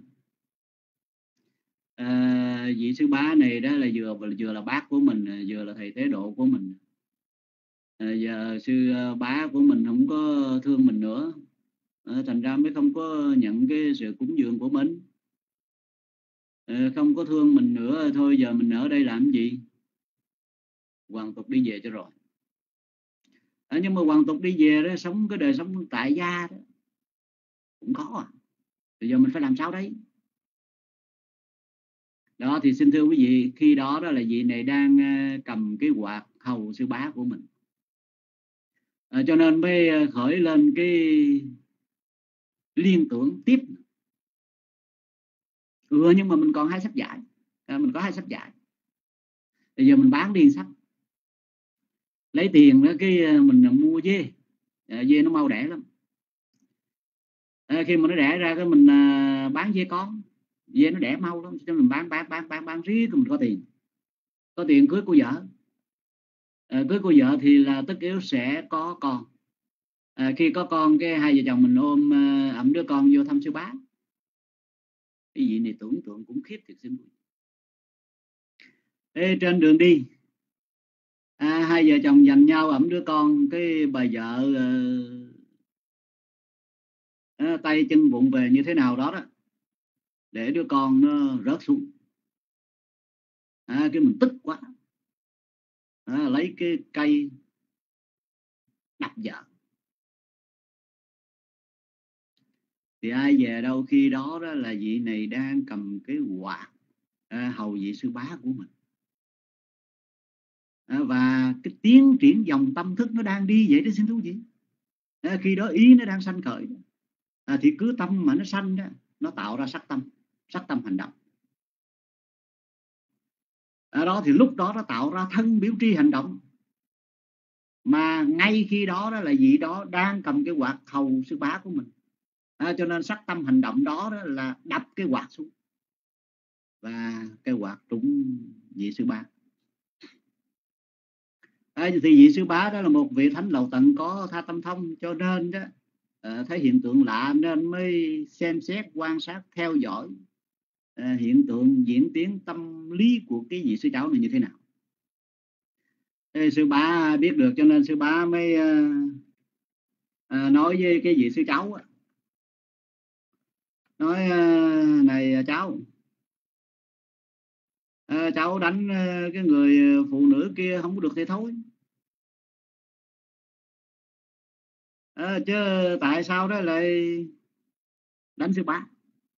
À, vị sư bá này đó là vừa vừa là bác của mình, vừa là thầy tế độ của mình. À, giờ sư bá của mình không có thương mình nữa, à, thành ra mới không có nhận cái sự cúng dường của mình. À, không có thương mình nữa, thôi giờ mình ở đây làm gì, hoàn tục đi về cho rồi. À, nhưng mà hoàn tục đi về đó, sống cái đời sống tại gia đó cũng khó à. Bây giờ mình phải làm sao đấy? Đó thì xin thưa quý vị, khi đó đó là vị này đang cầm cái quạt hầu sư bá của mình, à, cho nên mới khởi lên cái liên tưởng tiếp. Ừ, nhưng mà mình còn hai sách giải, à, mình có hai sách giải, bây giờ mình bán đi sách, lấy tiền đó cái mình mua dê, à, dê nó mau đẻ lắm. À, khi mà nó đẻ ra cái mình à, bán dê con, dê nó đẻ mau lắm, cho mình bán bán bán bán bán riết mình có tiền, có tiền cưới cô vợ. À, cưới cô vợ thì là tất yếu sẽ có con. À, khi có con cái hai vợ chồng mình ôm uh, ẵm đứa con vô thăm sư bá. Cái gì này tưởng tượng cũng khiếp thiệt xin. Ê, trên đường đi, à, hai vợ chồng giành nhau ẵm đứa con, cái bà vợ uh, uh, tay chân bụng về như thế nào đó đó, để đứa con nó rớt xuống. À, cái mình tức quá, à, lấy cái cây đập vợ. Thì ai về đâu khi đó đó là vị này đang cầm cái quạt, à, hầu vị sư bá của mình. À, và cái tiến triển dòng tâm thức nó đang đi vậy đó xin thú vị. À, khi đó ý nó đang sanh khởi, à, thì cứ tâm mà nó sanh đó, nó tạo ra sắc tâm, sắc tâm hành động. Ở đó thì lúc đó nó tạo ra thân biểu tri hành động, mà ngay khi đó đó là vị đó đang cầm cái quạt hầu sư bá của mình. À, cho nên sắc tâm hành động đó, đó là đập cái quạt xuống, và cái quạt trúng vị sư bá. À, thì vị sư bá đó là một vị thánh lầu tận có tha tâm thông, cho nên đó à, thấy hiện tượng lạ nên mới xem xét quan sát theo dõi à, hiện tượng diễn tiến tâm lý của cái vị sư cháu này như thế nào. Thế sư bá biết được cho nên sư bá mới à, à, nói với cái vị sư cháu á, nói à, này cháu, à, cháu đánh à, cái người phụ nữ kia không có được thì thôi, à, chứ tại sao đó lại đánh sư bá.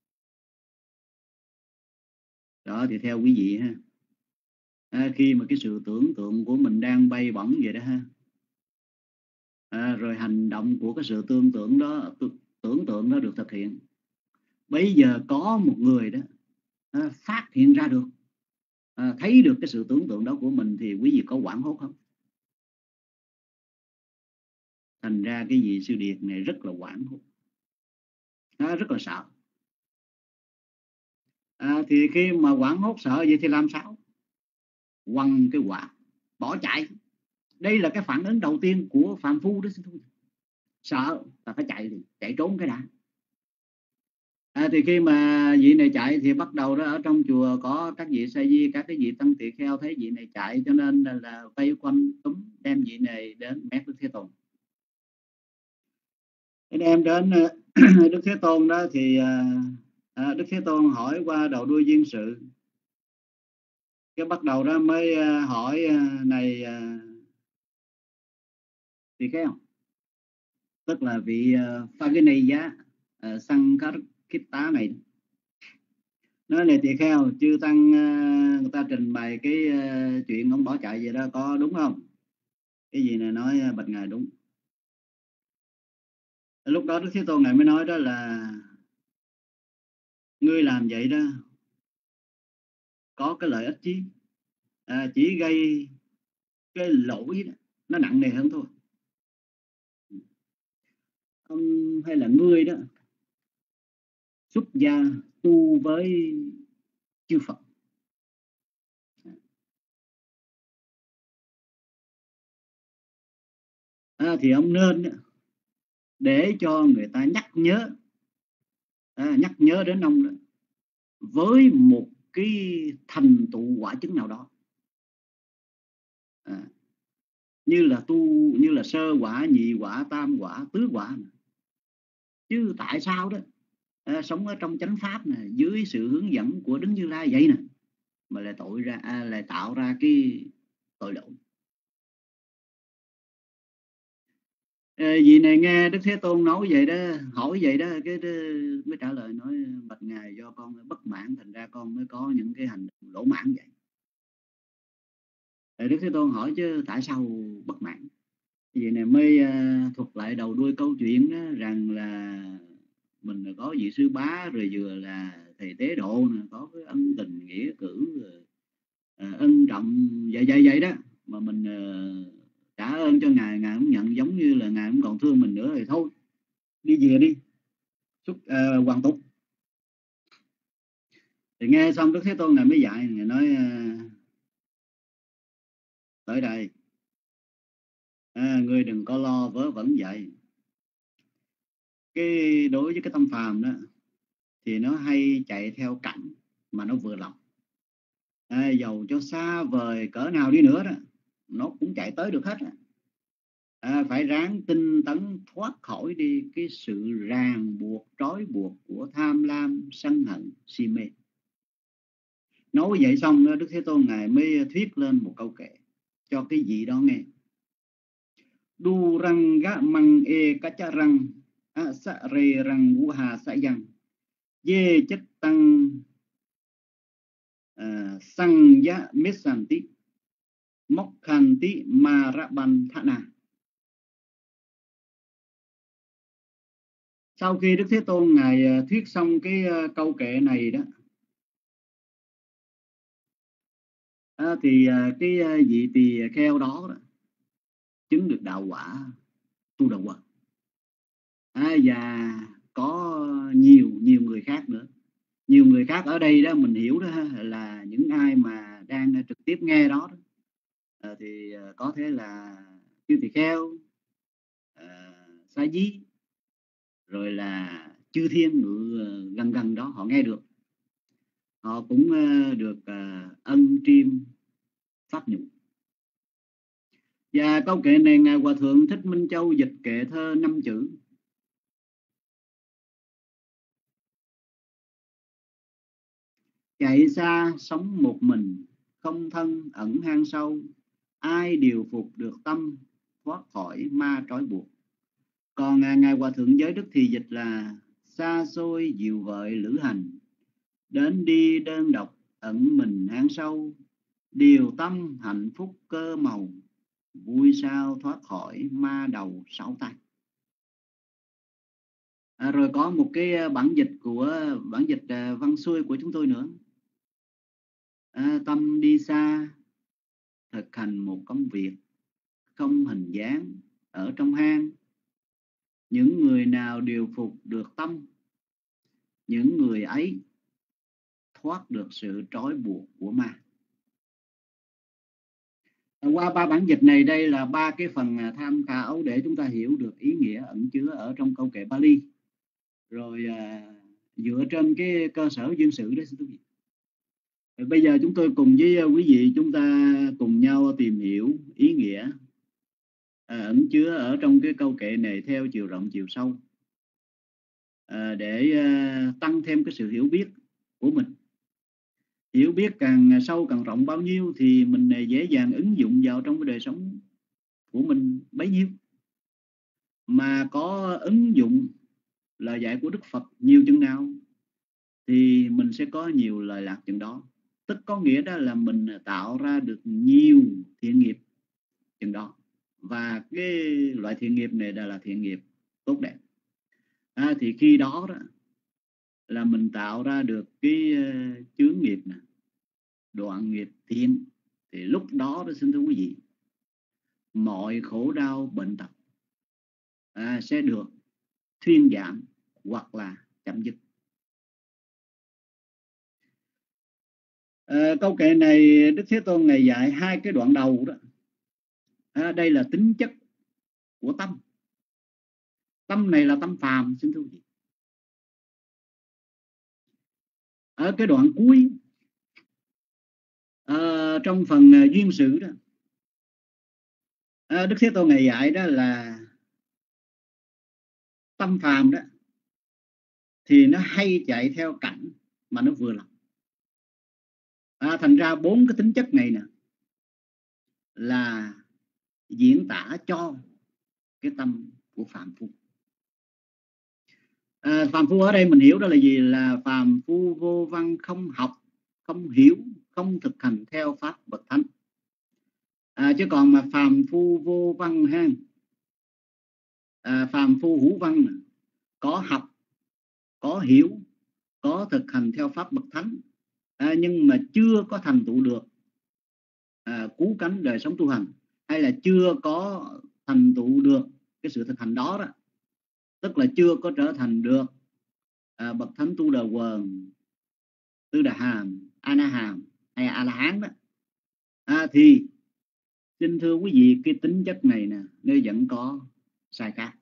Đó thì theo quý vị ha, à, khi mà cái sự tưởng tượng của mình đang bay bổng vậy đó ha, à, rồi hành động của cái sự tương tượng đó, tưởng tượng đó được thực hiện, bây giờ có một người đó à, phát hiện ra được, à, thấy được cái sự tưởng tượng đó của mình, thì quý vị có hoảng hốt không? Thành ra cái vị sư Điệt này rất là hoảng hốt, à, rất là sợ. À, thì khi mà hoảng hốt sợ vậy thì làm sao? Quăng cái quạt bỏ chạy. Đây là cái phản ứng đầu tiên của phàm phu đó, sợ là phải chạy, chạy trốn cái đã. À, thì khi mà vị này chạy thì bắt đầu đó ở trong chùa có các vị sa di, các cái vị tăng tỳ kheo thấy vị này chạy, cho nên là, là vây quanh túm đem vị này đến mét Đức Thế Tôn. Đem đến Đức Thế Tôn đó thì à, Đức Thế Tôn hỏi qua đầu đuôi duyên sự, cái bắt đầu đó mới hỏi này tỳ kheo, tức là vị uh, Phagini-giá uh, Sankharkitta này, nói này tỳ kheo, chư tăng uh, người ta trình bày cái uh, chuyện ông bỏ chạy vậy đó có đúng không? Cái gì này nói uh, bạch ngài đúng. Lúc đó Đức Thế Tôn ngài mới nói đó là ngươi làm vậy đó có cái lợi ích chi, à, chỉ gây cái lỗi đó, nó nặng nề hơn thôi. Ông hay là ngươi đó xuất gia tu với chư Phật. À, thì ông nên để cho người ta nhắc nhớ, à, nhắc nhớ đến ông đó với một cái thành tựu quả chứng nào đó, à, như là tu, như là sơ quả, nhị quả, tam quả, tứ quả. Chứ tại sao đó à, sống ở trong chánh pháp này, dưới sự hướng dẫn của Đức Như Lai vậy nè, mà lại tội ra à, lại tạo ra cái tội lỗi. À, vì này nghe Đức Thế Tôn nói vậy đó, hỏi vậy đó, cái đó, mới trả lời nói bạch ngài, do con bất mãn thành ra con mới có những cái hành động lỗ mãn vậy. Đức Thế Tôn hỏi chứ tại sao bất mãn? Vì này mới uh, thuật lại đầu đuôi câu chuyện đó, rằng là mình có vị sư bá, rồi vừa là thầy tế độ, có cái ân tình nghĩa cử, uh, ân trọng vậy vậy vậy đó, mà mình uh, trả ơn cho ngài, ngài không nhận, giống như là ngài không còn thương mình nữa thì thôi, đi về đi, xuất uh, hoàn tục. Thì nghe xong Đức Thế Tôn ngài mới dạy, ngài nói uh, tới đây, à, ngươi đừng có lo vớ vẩn vậy. Cái đối với cái tâm phàm đó thì nó hay chạy theo cảnh mà nó vừa lòng, à, dầu cho xa vời cỡ nào đi nữa đó nó cũng chạy tới được hết. À, phải ráng tinh tấn thoát khỏi đi cái sự ràng buộc, trói buộc của tham lam, sân hận, si mê. Nói vậy xong đó, Đức Thế Tôn ngài mới thuyết lên một câu kệ cho cái vị đó nghe. Du răng gã măng e cá cha răng a sa re răng gu hà sa yang ye chất tăng sang giá mết sản tí móc khăn tí ma ra ban thạ nà. Sau khi Đức Thế Tôn ngài thuyết xong cái câu kệ này đó, à, thì cái vị tỳ kheo đó, đó chứng được đạo quả tu đạo quả, à, và có nhiều nhiều người khác nữa. Nhiều người khác ở đây đó mình hiểu đó là những ai mà đang trực tiếp nghe đó, đó à, thì có thể là chư tỳ kheo, à, sa di, rồi là chư thiên ngự gần gần đó, họ nghe được, họ cũng được ân triêm pháp nhũ. Và câu kệ này ngài Hòa Thượng Thích Minh Châu dịch kệ thơ năm chữ: chạy xa sống một mình, không thân ẩn hang sâu, ai điều phục được tâm, thoát khỏi ma trói buộc. Còn ngài Hòa Thượng Giới Đức thì dịch là: xa xôi dịu vợi lữ hành, đến đi đơn độc ẩn mình hang sâu, điều tâm hạnh phúc cơ màu, vui sao thoát khỏi ma đầu sáu tay. À, rồi có một cái bản dịch của bản dịch văn xuôi của chúng tôi nữa. À, tâm đi xa thực hành một công việc, không hình dáng ở trong hang, những người nào điều phục được tâm, những người ấy thoát được sự trói buộc của ma. Qua ba bản dịch này, đây là ba cái phần tham khảo để chúng ta hiểu được ý nghĩa ẩn chứa ở trong câu kệ Pali. Rồi à, dựa trên cái cơ sở duyên sự đó, xin quý vị. Rồi bây giờ chúng tôi cùng với quý vị chúng ta cùng nhau tìm hiểu ý nghĩa à, ẩn chứa ở trong cái câu kệ này theo chiều rộng chiều sâu, à, để à, tăng thêm cái sự hiểu biết của mình. Hiểu biết càng sâu càng rộng bao nhiêu thì mình dễ dàng ứng dụng vào trong cái đời sống của mình bấy nhiêu. Mà có ứng dụng lời dạy của Đức Phật nhiều chừng nào thì mình sẽ có nhiều lời lạc chừng đó. Tức có nghĩa đó là mình tạo ra được nhiều thiện nghiệp chừng đó. Và cái loại thiện nghiệp này là thiện nghiệp tốt đẹp. À, thì khi đó, đó là mình tạo ra được cái uh, chướng nghiệp này, đoạn nghiệp thiện, thì lúc đó đó xin thưa quý vị, mọi khổ đau bệnh tật à, sẽ được thuyên giảm hoặc là chấm dứt. À, câu kệ này Đức Thế Tôn Ngài dạy hai cái đoạn đầu đó. À, đây là tính chất của tâm. Tâm này là tâm phàm, xin thưa quý vị. Ở cái đoạn cuối, à, trong phần uh, duyên sự đó, à, Đức Thế Tôn Ngài dạy đó là tâm phàm đó thì nó hay chạy theo cảnh mà nó vừa lòng. À, thành ra bốn cái tính chất này nè là diễn tả cho cái tâm của phàm phu. À, phàm phu ở đây mình hiểu đó là gì? Là phàm phu vô văn, không học, không hiểu, không thực hành theo pháp bậc thánh. À, chứ còn mà phàm phu vô văn ha, à, phàm phu hữu văn, có học, có hiểu, có thực hành theo pháp bậc thánh, à, nhưng mà chưa có thành tựu được à, cứu cánh đời sống tu hành, hay là chưa có thành tựu được cái sự thực hành đó đó, tức là chưa có trở thành được à, bậc thánh tu đà quần, tư đà hàm, a na hàm hay a la hán đó, à, thì xin thưa quý vị, cái tính chất này nè nó vẫn có sai khác,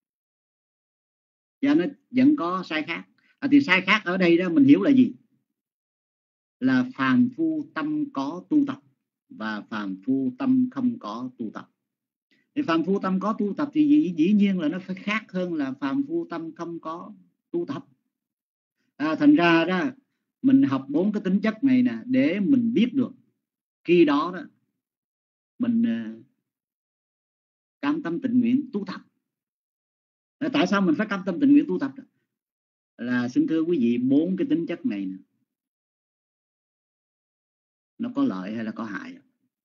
và nó vẫn có sai khác. À, thì sai khác ở đây đó mình hiểu là gì? Là phàm phu tâm có tu tập và phàm phu tâm không có tu tập. Thì phàm phu tâm có tu tập thì dĩ, dĩ nhiên là nó phải khác hơn là phàm phu tâm không có tu tập. À, thành ra đó mình học bốn cái tính chất này nè để mình biết được khi đó đó mình uh, cam tâm tình nguyện tu tập. À, tại sao mình phải cam tâm tình nguyện tu tập đó? Là xin thưa quý vị, bốn cái tính chất này nè nó có lợi hay là có hại?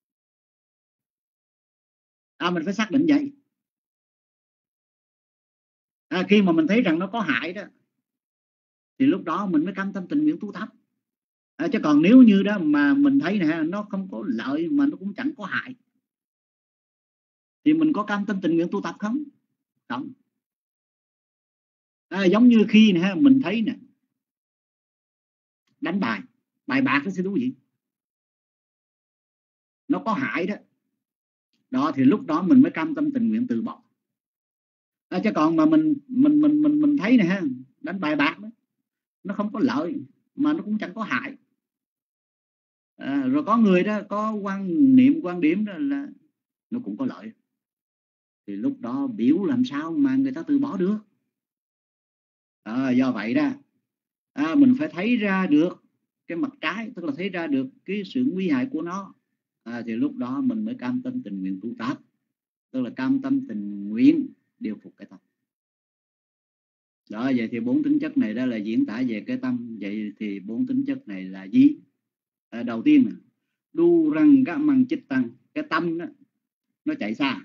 À, mình phải xác định vậy. À, khi mà mình thấy rằng nó có hại đó thì lúc đó mình mới cam tâm tình nguyện tu tập. À, chứ còn nếu như đó mà mình thấy nè nó không có lợi mà nó cũng chẳng có hại thì mình có cam tâm tình nguyện tu tập không? Không. À, giống như khi nè mình thấy nè đánh bài, bài bạc đó, xin thú vị, nó có hại đó, đó thì lúc đó mình mới cam tâm tình nguyện từ bỏ. À, chứ còn mà mình mình mình mình mình thấy nè đánh bài bạc đó, nó không có lợi mà nó cũng chẳng có hại, à, rồi có người đó có quan niệm quan điểm đó là nó cũng có lợi, thì lúc đó biểu làm sao mà người ta từ bỏ được. À, do vậy đó à, mình phải thấy ra được cái mặt trái, tức là thấy ra được cái sự nguy hại của nó, à, thì lúc đó mình mới cam tâm tình nguyện tu tập, tức là cam tâm tình nguyện điều phục cái tâm. Đó, vậy thì bốn tính chất này đó là diễn tả về cái tâm. Vậy thì bốn tính chất này là gì? À, đầu tiên là đu răng các măng chích tăng, cái tâm đó nó chạy xa.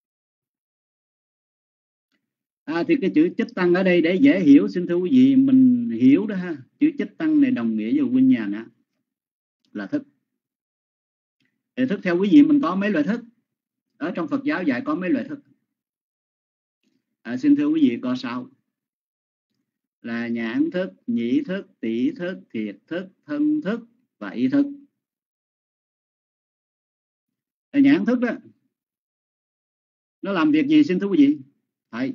À, thì cái chữ chích tăng ở đây để dễ hiểu, xin thưa quý vị, mình hiểu đó ha, chữ chích tăng này đồng nghĩa với huynh nhàn á, là thức. Thì thức theo quý vị mình có mấy loại thức? Ở trong Phật giáo dạy có mấy loại thức? À, xin thưa quý vị, có sáu, là nhãn thức, nhĩ thức, tỷ thức, thiệt thức, thân thức và ý thức. À, nhãn thức đó nó làm việc gì xin thưa quý vị? Thấy.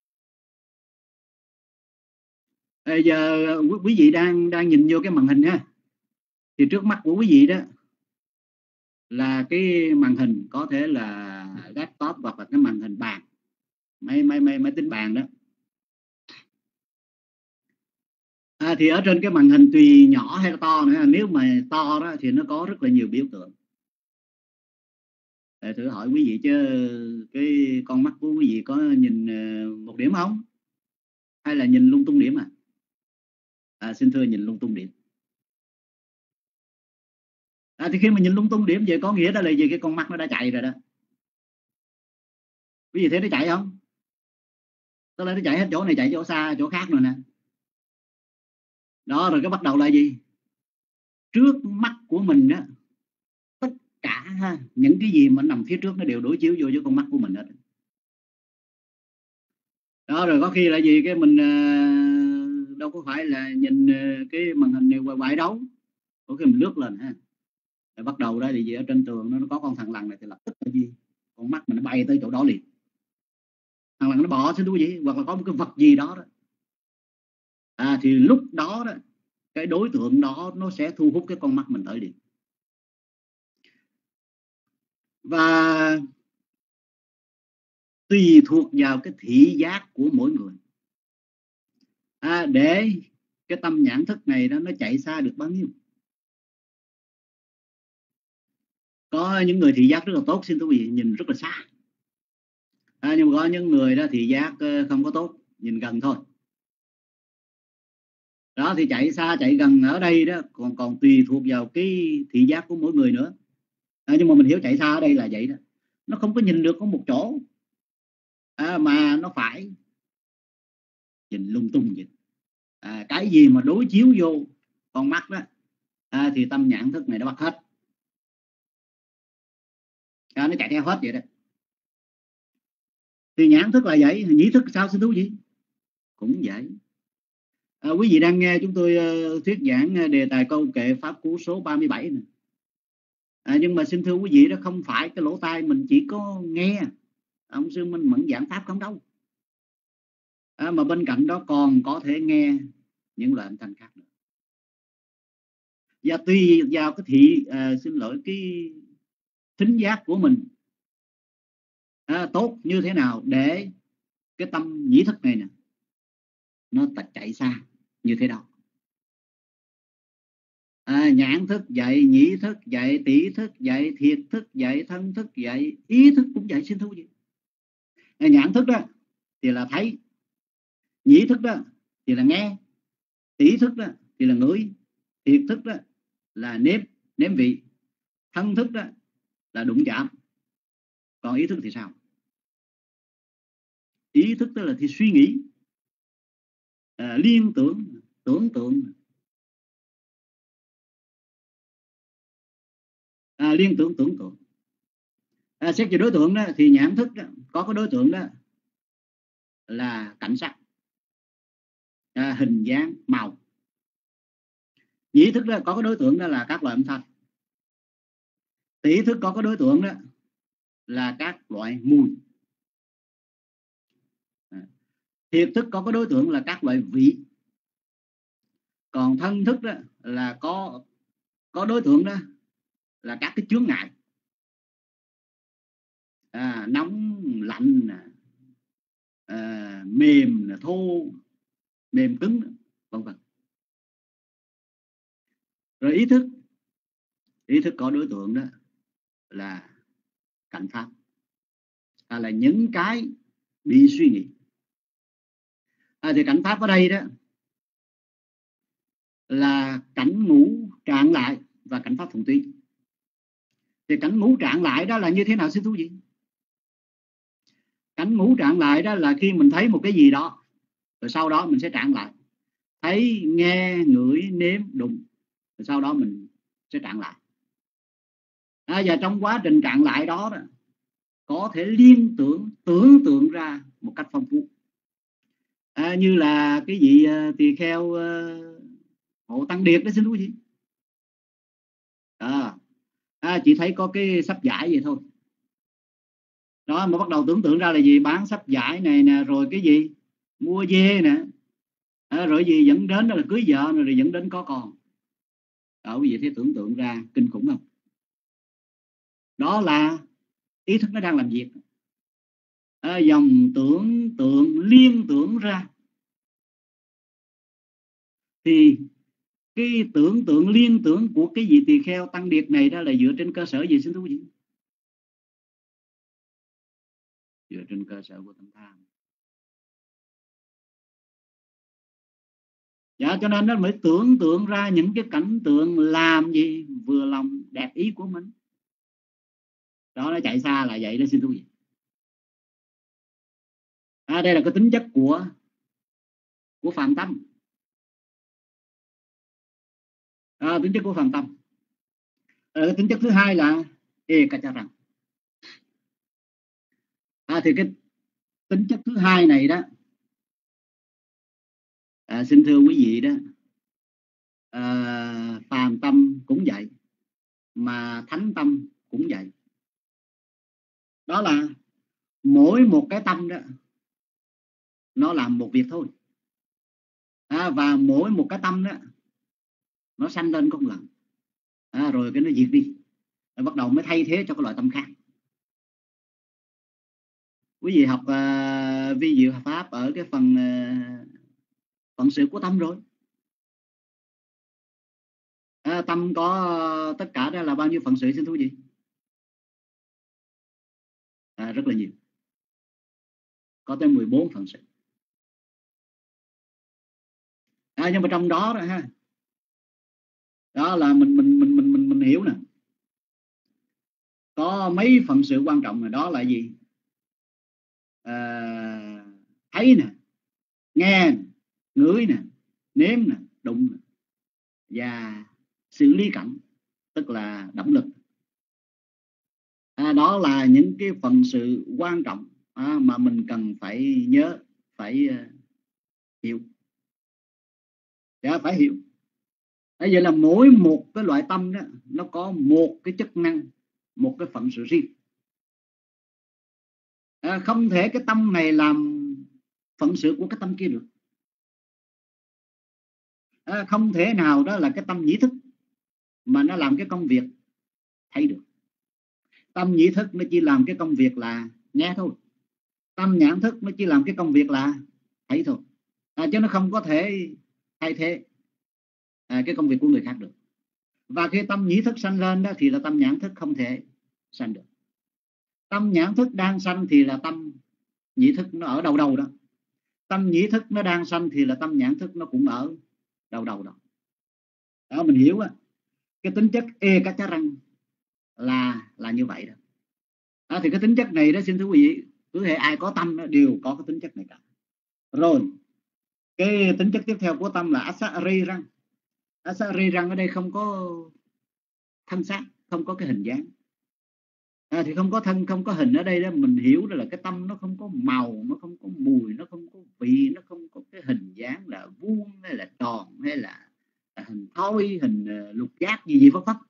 À, giờ quý vị đang đang nhìn vô cái màn hình ha, thì trước mắt của quý vị đó là cái màn hình, có thể là laptop hoặc là cái màn hình bàn, máy máy máy máy tính bàn đó. À, thì ở trên cái màn hình tùy nhỏ hay to nữa, nếu mà to đó thì nó có rất là nhiều biểu tượng. Để thử hỏi quý vị chứ cái con mắt của quý vị có nhìn một điểm không, hay là nhìn lung tung điểm? À, à xin thưa, nhìn lung tung điểm. À, thì khi mà nhìn lung tung điểm vậy có nghĩa đó là gì? Cái con mắt nó đã chạy rồi đó. Quý vị thấy nó chạy không? Tức là nó chạy hết chỗ này, chạy chỗ xa, chỗ khác rồi nè. Đó, rồi cái bắt đầu là gì? Trước mắt của mình đó, tất cả ha, những cái gì mà nằm phía trước nó đều đối chiếu vô với con mắt của mình hết. Đó, rồi có khi là gì? Cái mình uh, đâu có phải là nhìn uh, cái màn hình này hoài hoài đâu. có khi mình lướt lên ha, rồi bắt đầu đây thì gì ở trên tường nó, nó có con thằng lằn này thì lập tức là gì, con mắt mình nó bay tới chỗ đó liền, thằng lằn nó bỏ xin thú gì, hoặc là có một cái vật gì đó đó, à, thì lúc đó đó cái đối tượng đó nó sẽ thu hút cái con mắt mình tới liền. Và tùy thuộc vào cái thị giác của mỗi người, à, để cái tâm nhãn thức này đó nó chạy xa được bao nhiêu. Có những người thị giác rất là tốt, xin thú vị, nhìn rất là xa, à, nhưng mà có những người đó thị giác không có tốt, nhìn gần thôi. Đó thì chạy xa chạy gần ở đây đó còn còn tùy thuộc vào cái thị giác của mỗi người nữa, à, nhưng mà mình hiểu chạy xa ở đây là vậy đó, nó không có nhìn được có một chỗ, à, mà nó phải nhìn lung tung vậy. À, cái gì mà đối chiếu vô con mắt đó, à, thì tâm nhãn thức này nó bắt hết, à, nó chạy theo hết vậy đó. Thì nhãn thức là vậy, nhĩ thức sao xin thú gì cũng vậy. À, quý vị đang nghe chúng tôi uh, thuyết giảng đề tài câu kệ pháp cú số ba mươi bảy này. À, nhưng mà xin thưa quý vị, đó không phải cái lỗ tai mình chỉ có nghe ông sư Minh Mẫn giảng pháp không đâu, à, mà bên cạnh đó còn có thể nghe những loại âm thanh khác nữa. Và tùy vào cái thị à, xin lỗi cái thính giác của mình, à, tốt như thế nào để cái tâm nhĩ thức này nè nó chạy xa như thế nào. À, nhãn thức vậy, nhĩ thức vậy, tỷ thức vậy, thiệt thức vậy, thân thức vậy, ý thức cũng vậy xin thú vị. À, nhãn thức đó thì là thấy, nhĩ thức đó thì là nghe, tỷ thức đó thì là ngửi, thiệt thức đó là nếm nếm vị, thân thức đó là đụng chạm. Còn ý thức thì sao? Ý thức tức là thì suy nghĩ, à, liên tưởng, tưởng tượng, à, liên tưởng tưởng tượng. À, xét về đối tượng đó thì nhãn thức đó, có cái đối tượng đó là cảnh sắc, à, hình dáng, màu. Nhĩ thức đó có cái đối tượng đó là các loại âm thanh. Tỷ thức có cái đối tượng đó là các loại mùi. À, thiệt thức có cái đối tượng là các loại vị. Còn thân thức đó là có có đối tượng đó là các cái chướng ngại, à, nóng lạnh, à, mềm thô, mềm cứng, vân vân. Rồi ý thức, ý thức có đối tượng đó là cảnh pháp, à, là những cái bị suy nghĩ. À, thì cảnh pháp ở đây đó là cảnh ngũ trạng lại và cảnh pháp thuần túy. Thì cảnh ngũ trạng lại đó là như thế nào xin thú vị? Cảnh ngũ trạng lại đó là khi mình thấy một cái gì đó, rồi sau đó mình sẽ trạng lại, thấy, nghe, ngửi, nếm, đụng, rồi sau đó mình sẽ trạng lại. À, và trong quá trình trạng lại đó, đó có thể liên tưởng, tưởng tượng ra một cách phong phú. À, như là cái gì tỳ kheo uh, hộ Tăng Điệt đó xin thú vị. À, à, chỉ thấy có cái sắp giải vậy thôi. Đó mà bắt đầu tưởng tượng ra là gì, bán sắp giải này nè, rồi cái gì mua dê nè, à, rồi gì dẫn đến đó là cưới vợ rồi, rồi dẫn đến có con. Ở quý vị thấy tưởng tượng ra kinh khủng không? Đó là ý thức nó đang làm việc, à, dòng tưởng tượng liên tưởng ra. Thì cái tưởng tượng liên tưởng của cái vị tỳ kheo Tăng Điệt này đó là dựa trên cơ sở gì xin thú vị? Dựa trên cơ sở của tâm tham. Dạ, cho nên nó mới tưởng tượng ra những cái cảnh tượng làm gì vừa lòng đẹp ý của mình. Đó, nó chạy xa là vậy đó xin thú vị. À, đây là cái tính chất của của phàm tâm. À, tính chất của phàm tâm. À, tính chất thứ hai là ê cả cho rằng. À, thì cái tính chất thứ hai này đó, à, xin thưa quý vị đó, à, phàm tâm cũng vậy, mà thánh tâm cũng vậy. Đó là mỗi một cái tâm đó nó làm một việc thôi, à, và mỗi một cái tâm đó nó sanh lên có một lần, à, rồi cái nó diệt đi, rồi bắt đầu mới thay thế cho cái loại tâm khác. Quý vị học uh, vi diệu pháp ở cái phần uh, phận sự của tâm rồi. À, tâm có tất cả đó là bao nhiêu phận sự xin thú gì? À, rất là nhiều, có tới mười bốn phận sự. À, nhưng mà trong đó rồi ha, đó là mình mình mình mình mình mình hiểu nè, có mấy phận sự quan trọng rồi. Đó là gì? À, thấy nè, nghe, ngửi nè, nếm nè, đụng nè, và xử lý cảnh, tức là động lực. À, đó là những cái phần sự quan trọng à, mà mình cần phải nhớ, phải uh, hiểu. Dạ, phải hiểu. À, vậy là mỗi một cái loại tâm đó nó có một cái chức năng, một cái phận sự riêng. À, không thể cái tâm này làm phận sự của cái tâm kia được. À, không thể nào đó là cái tâm nhĩ thức mà nó làm cái công việc thấy được. Tâm nhĩ thức nó chỉ làm cái công việc là nghe thôi. Tâm nhãn thức nó chỉ làm cái công việc là thấy thôi, à, chứ nó không có thể thay thế à, cái công việc của người khác được. Và khi tâm nhĩ thức sanh lên đó thì là tâm nhãn thức không thể sanh được. Tâm nhãn thức đang sanh thì là tâm nhĩ thức nó ở đầu đầu đó. Tâm nhĩ thức nó đang sanh thì là tâm nhãn thức nó cũng ở đầu đầu đó. Đó, mình hiểu á, cái tính chất e cá chá răng là là như vậy đó. À, thì cái tính chất này đó xin thưa quý vị, cứ hệ ai có tâm đó, đều có cái tính chất này cả. Rồi cái tính chất tiếp theo của tâm là asari răng. Asari răng ở đây không có thân xác, không có cái hình dáng. À, thì không có thân, không có hình ở đây đó, mình hiểu đó là cái tâm nó không có màu, nó không có mùi, nó không có vị, nó không có cái hình dáng là vuông hay là tròn hay là hình thoi, hình lục giác gì gì pháp pháp.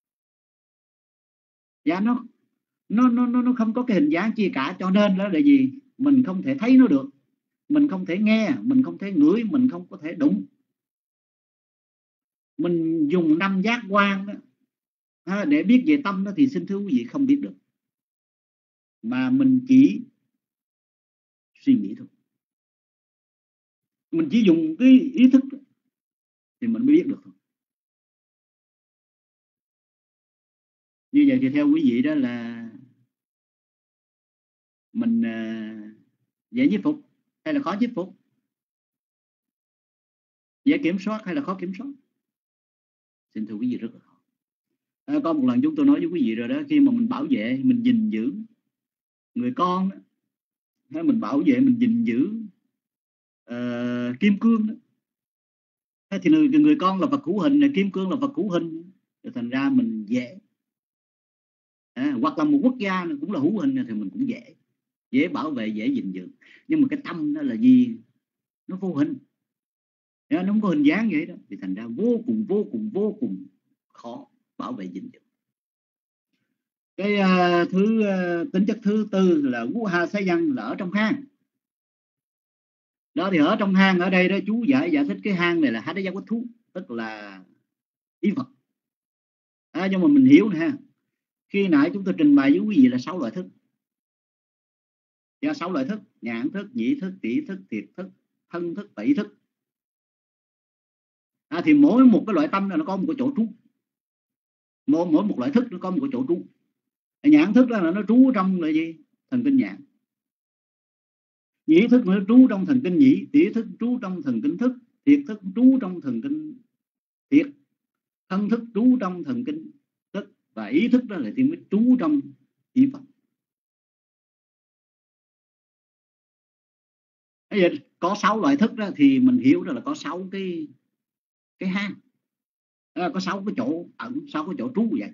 Dạ, nó nó nó nó không có cái hình dáng chi cả, cho nên đó là gì? Mình không thể thấy nó được, mình không thể nghe, mình không thể ngửi, mình không có thể đụng. Mình dùng năm giác quan đó à, để biết về tâm đó thì xin thưa quý vị không biết được, mà mình chỉ suy nghĩ thôi. Mình chỉ dùng cái ý thức đó, thì mình mới biết được thôi. Như vậy thì theo quý vị đó là mình uh, dễ nhiếp phục hay là khó nhiếp phục? Dễ kiểm soát hay là khó kiểm soát? Xin thưa quý vị, rất là khó. À, có một lần chúng tôi nói với quý vị rồi đó, khi mà mình bảo vệ, mình gìn giữ người con đó, mình bảo vệ, mình gìn giữ uh, kim cương đó, thì người, người con là vật hữu hình, này kim cương là vật hữu hình, rồi thành ra mình dễ. À, hoặc là một quốc gia cũng là hữu hình thì mình cũng dễ dễ bảo vệ, dễ gìn giữ. Nhưng mà cái tâm đó là gì? Nó vô hình, nó không có hình dáng vậy đó, thì thành ra vô cùng vô cùng vô cùng khó bảo vệ gìn giữ. Cái uh, thứ uh, tính chất thứ tư là Wu Ha Sa Văn, là ở trong hang. Đó thì ở trong hang ở đây đó, chú giải giải thích cái hang này là Hách Giá Quách Thú, tức là ý Phật. À, nhưng mà mình hiểu nè ha, khi nãy chúng tôi trình bày với quý vị là sáu loại thức. Dạ, sáu loại thức: nhãn thức, nhĩ thức, tỷ thức, thiệt thức, thân thức, tẩy thức. À, thì mỗi một cái loại tâm là nó có một cái chỗ trú, mỗi, mỗi một loại thức nó có một cái chỗ trú. Nhãn thức đó là nó trú trong là gì? Thần kinh nhãn. Nhĩ thức nó trú trong thần kinh nhĩ, tỷ thức trú trong thần kinh thức, thiệt thức trú trong thần kinh thiệt, thân thức trú trong thần kinh thức, và ý thức đó là thì mới trú trong ý Phật. Bây giờ có sáu loại thức đó thì mình hiểu đó là có sáu cái cái hang, à, có sáu cái chỗ ẩn, sáu cái chỗ trú vậy.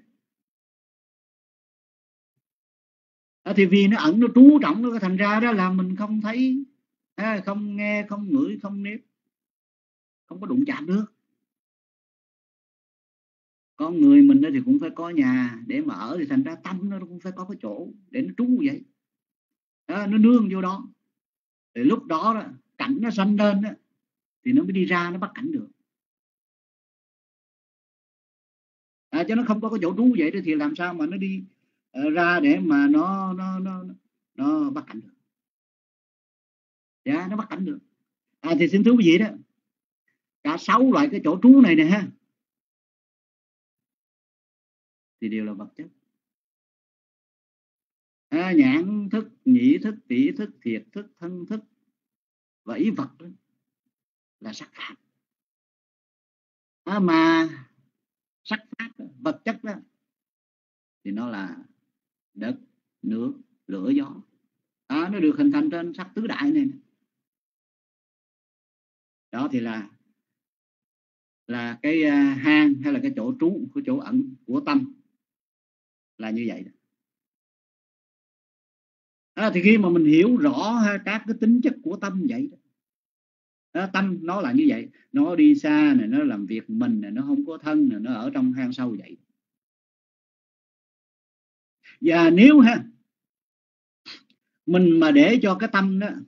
À, thì vì nó ẩn, nó trú trọng, nó thành ra đó là mình không thấy, à, không nghe, không ngửi, không nếm, không có đụng chạm được. con người mình đó thì cũng phải có nhà để mà ở, thì thành ra tâm nó cũng phải có cái chỗ để nó trú vậy đó, nó nương vô đó. Thì lúc đó, đó cảnh nó sanh lên đó, thì nó mới đi ra nó bắt cảnh được. À, chứ nó không có cái chỗ trú vậy đó thì làm sao mà nó đi uh, ra để mà nó nó nó nó bắt cảnh được. Dạ, nó bắt cảnh được. À, thì xin thưa quý vị đó, cả sáu loại cái chỗ trú này nè ha, thì đều là vật chất. À, nhãn thức, nhĩ thức, tỷ thức, thiệt thức, thân thức và ý vật đó là sắc pháp. À, mà sắc pháp đó, vật chất đó thì nó là đất, nước, lửa, gió. À, nó được hình thành trên sắc tứ đại này. Đó thì là là cái uh, hang hay là cái chỗ trú, cái chỗ ẩn của tâm là như vậy. À, thì khi mà mình hiểu rõ các cái tính chất của tâm vậy đó, à, tâm nó là như vậy, nó đi xa này, nó làm việc mình này, nó không có thân này, nó ở trong hang sâu vậy. Và nếu ha mình mà để cho cái tâm đó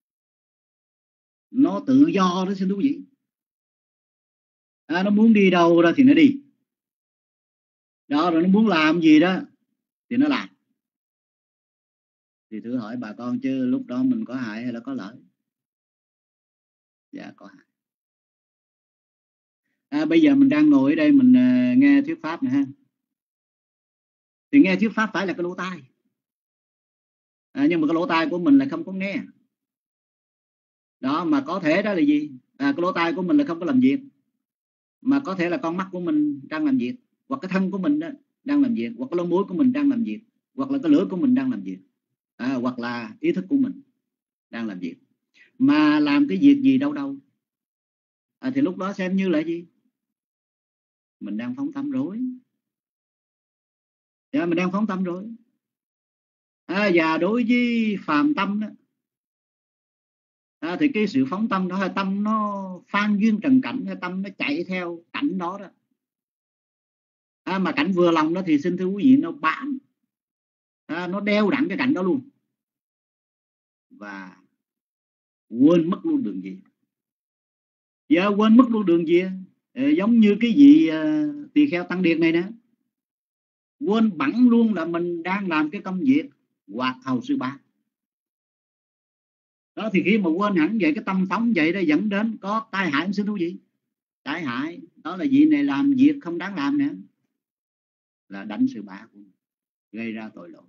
nó tự do đó, xin thú vị, à, nó muốn đi đâu ra thì nó đi đó, rồi nó muốn làm gì đó thì nó làm. Thì thử hỏi bà con chứ lúc đó mình có hại hay là có lợi? Dạ có hại. À, bây giờ mình đang ngồi ở đây mình uh, nghe thuyết pháp này ha, thì nghe thuyết pháp phải là cái lỗ tai, à, nhưng mà cái lỗ tai của mình là không có nghe đó. Mà có thể đó là gì, à, cái lỗ tai của mình là không có làm việc, mà có thể là con mắt của mình đang làm việc, hoặc cái thân của mình đó đang làm việc, hoặc cái lỗ mũi của mình đang làm việc, hoặc là cái lưỡi của mình đang làm việc, à, hoặc là ý thức của mình đang làm việc. Mà làm cái việc gì đâu đâu, à, thì lúc đó xem như là gì, mình đang phóng tâm rồi. Dạ, mình đang phóng tâm rồi. À, và đối với phàm tâm đó, à, thì cái sự phóng tâm đó hay tâm nó phan duyên trần cảnh, hay tâm nó chạy theo cảnh đó đó, à, mà cảnh vừa lòng đó thì xin thưa quý vị nó bám, à, nó đeo đẳng cái cảnh đó luôn, và quên mất luôn đường gì. Dạ, quên mất luôn đường gì, à, giống như cái vị uh, tỳ kheo tăng điệt này nè, quên bẵng luôn là mình đang làm cái công việc hoạt hầu sư bá đó. Thì khi mà quên hẳn vậy, cái tâm phóng vậy đó dẫn đến có tai hại, xin thú vị, tai hại đó là vị này làm việc không đáng làm nữa, là đánh sư bá của mình, gây ra tội lỗi